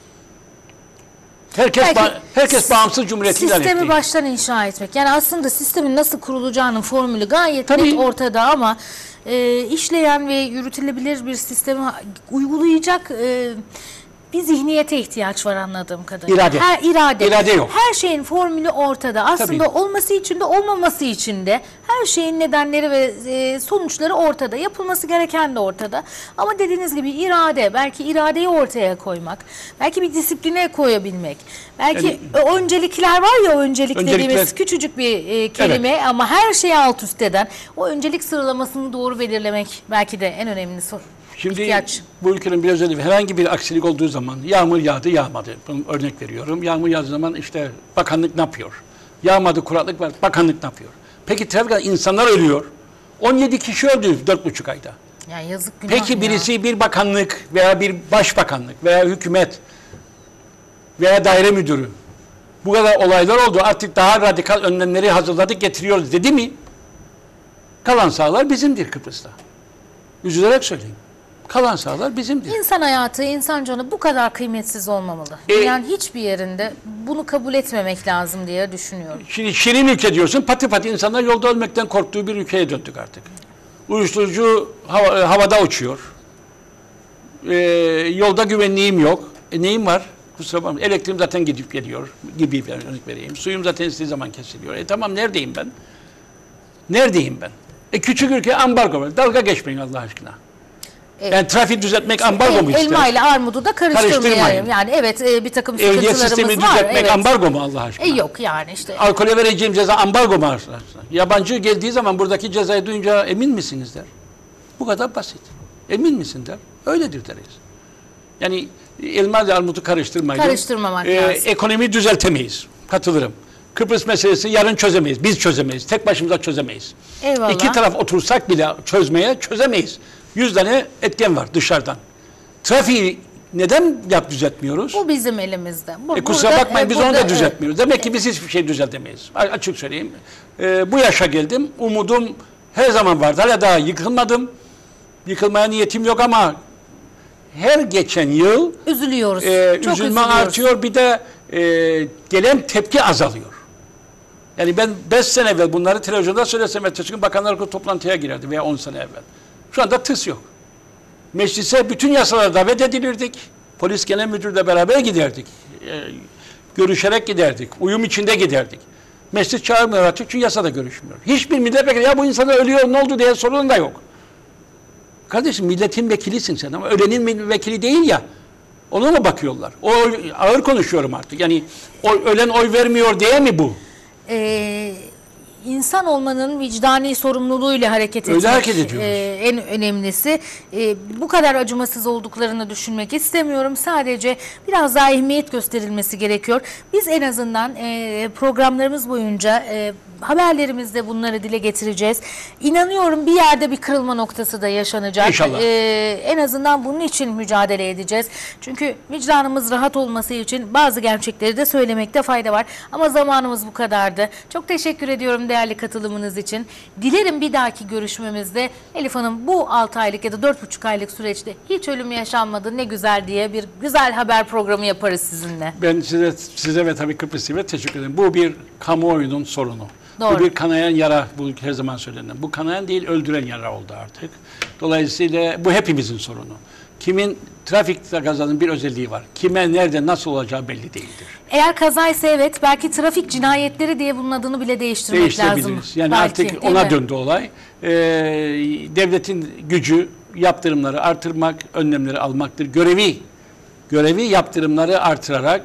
Herkes bağımsız cumhuriyet ilan etti. Sistemi baştan inşa etmek. Yani aslında sistemin nasıl kurulacağının formülü gayet net ortada ama işleyen ve yürütülebilir bir sistemi uygulayacak bir zihniyete ihtiyaç var anladığım kadarıyla. İrade yok. Her şeyin formülü ortada. Aslında olması için de olmaması için de her şeyin nedenleri ve sonuçları ortada. Yapılması gereken de ortada. Ama dediğiniz gibi belki iradeyi ortaya koymak, belki bir disipline koyabilmek, belki öncelikler var ya öncelik dediğimiz küçücük bir kelime ama her şeyi alt üst eden o öncelik sıralamasını doğru belirlemek belki de en önemli Şimdi bu ülkenin bir özelliği herhangi bir aksilik olduğu zaman yağmur yağdı yağmadı. Bunu örnek veriyorum. Yağmur yağdığı zaman işte bakanlık ne yapıyor? Yağmadı kuraklık var bakanlık ne yapıyor? Peki trafikte insanlar ölüyor. 17 kişi öldü 4,5 ayda. Ya yazık günah. Peki birisi bir bakanlık veya bir başbakanlık veya hükümet veya daire müdürü bu kadar olaylar oldu artık daha radikal önlemleri hazırladık getiriyoruz dedi mi? Kalan sahalar bizimdir Kıbrıs'ta. Üzülerek söyleyeyim. Kalan sahalar bizimdir. İnsan hayatı, insan canı bu kadar kıymetsiz olmamalı. Yani hiçbir yerinde bunu kabul etmemek lazım diye düşünüyorum. Şimdi şirin ülke diyorsun, pati pati insanlar yolda ölmekten korktuğu bir ülkeye döndük artık. Uyuşturucu havada uçuyor. Yolda güvenliğim yok. Neyim var? Kusura bakma. Elektriğim zaten gidip geliyor gibi bir örnek vereyim. Suyum zaten istediği zaman kesiliyor. Tamam neredeyim ben? Neredeyim ben? Küçük ülke ambargo var. Dalga geçmeyin Allah aşkına. Yani trafiği düzeltmek ambargo mu ister? Elma ile armudu da karıştırmayalım. Yani bir takım sıkıntılarımız var. Sistemi düzeltmek ambargo mu Allah aşkına? Yok yani işte. Alkole vereceğim ceza ambargo mu arkadaşlar? Yabancı geldiği zaman buradaki cezayı duyunca emin misiniz der. Bu kadar basit. Emin misin der. Öyledir deriz. Yani elma ile armudu karıştırmayalım. Karıştırmamak lazım. Ekonomiyi düzeltemeyiz. Katılırım. Kıbrıs meselesi yarın çözemeyiz. Biz çözemeyiz. Tek başımıza çözemeyiz. Eyvallah. İki taraf otursak bile çözemeyiz. 100 tane etken var dışarıdan. Trafiği neden düzeltmiyoruz? Bu bizim elimizde. Kusura bakmayın biz onu da düzeltmiyoruz. Demek ki biz hiçbir şey düzeltemeyiz. Açık söyleyeyim. Bu yaşa geldim. Umudum her zaman vardı. Hala daha yıkılmadım. Yıkılmaya niyetim yok ama her geçen yıl üzülüyoruz. Üzülme artıyor. Bir de gelen tepki azalıyor. Yani ben 5 sene evvel bunları televizyonda söylesem ertesi gün bakanlar kurulu toplantıya girerdi veya 10 sene evvel. Şu anda tıs yok. Meclise bütün yasalara davet edilirdik. Polis genel müdürle beraber giderdik. Görüşerek giderdik. Uyum içinde giderdik. Meclis çağırmıyor artık çünkü yasada görüşmüyor. Hiçbir milletvekili ya bu insanlar ölüyor ne oldu diye sorun da yok. Kardeşim milletin vekilisin sen ama ölenin vekili değil ya. Ona mı bakıyorlar? O ağır konuşuyorum artık. Yani ölen oy vermiyor diye mi bu? İnsan olmanın vicdani sorumluluğuyla hareket etmek en önemlisi. Bu kadar acımasız olduklarını düşünmek istemiyorum. Sadece biraz daha ehemmiyet gösterilmesi gerekiyor. Biz en azından programlarımız boyunca haberlerimizde bunları dile getireceğiz. İnanıyorum bir yerde bir kırılma noktası da yaşanacak. İnşallah. En azından bunun için mücadele edeceğiz. Çünkü vicdanımız rahat olması için bazı gerçekleri de söylemekte fayda var. Ama zamanımız bu kadardı. Çok teşekkür ediyorum değerli katılımınız için. Dilerim bir dahaki görüşmemizde Elif Hanım bu 6 aylık ya da 4,5 aylık süreçte hiç ölüm yaşanmadı ne güzel diye bir güzel haber programı yaparız sizinle. Ben size ve tabii Kıbrıs TV'ye teşekkür ederim. Bu bir kamuoyunun sorunu. Doğru. Bu bir kanayan yara, bu her zaman söylenen. Bu kanayan değil, öldüren yara oldu artık. Dolayısıyla bu hepimizin sorunu. Kimin trafik kazanın bir özelliği var. Kime, nerede, nasıl olacağı belli değildir. Eğer kazaysa evet, belki trafik cinayetleri diye bunun adını bile değiştirmek lazım. Yani belki, artık ona döndü olay. Devletin gücü yaptırımları artırmak, önlemleri almaktır. Görevi yaptırımları artırarak,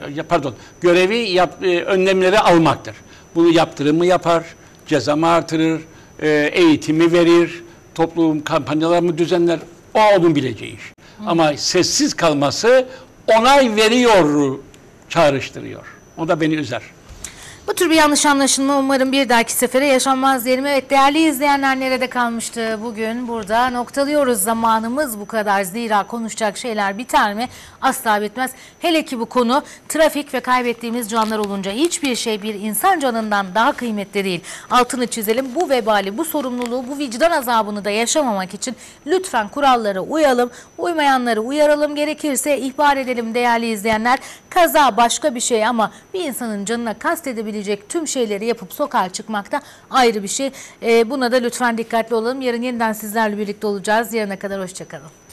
önlemleri almaktır. Bunu yaptırımı yapar, ceza mı artırır, eğitimi verir, toplum kampanyalar mı düzenler, o onun bileceği iş. Ama sessiz kalması onay veriyor, çağrıştırıyor. O da beni üzer. Bu tür bir yanlış anlaşılma umarım bir dahaki sefere yaşanmaz diyelim. Evet değerli izleyenler nerede kalmıştı? Bugün burada noktalıyoruz. Zamanımız bu kadar. Zira konuşacak şeyler biter mi? Asla bitmez. Hele ki bu konu trafik ve kaybettiğimiz canlar olunca hiçbir şey bir insan canından daha kıymetli değil. Altını çizelim. Bu vebali, bu sorumluluğu, bu vicdan azabını da yaşamamak için lütfen kurallara uyalım. Uymayanları uyaralım. Gerekirse ihbar edelim değerli izleyenler. Kaza başka bir şey ama bir insanın canına kastedebilecek tüm şeyleri yapıp sokağa çıkmak da ayrı bir şey. Buna da lütfen dikkatli olalım. Yarın yeniden sizlerle birlikte olacağız. Yarına kadar hoşça kalın.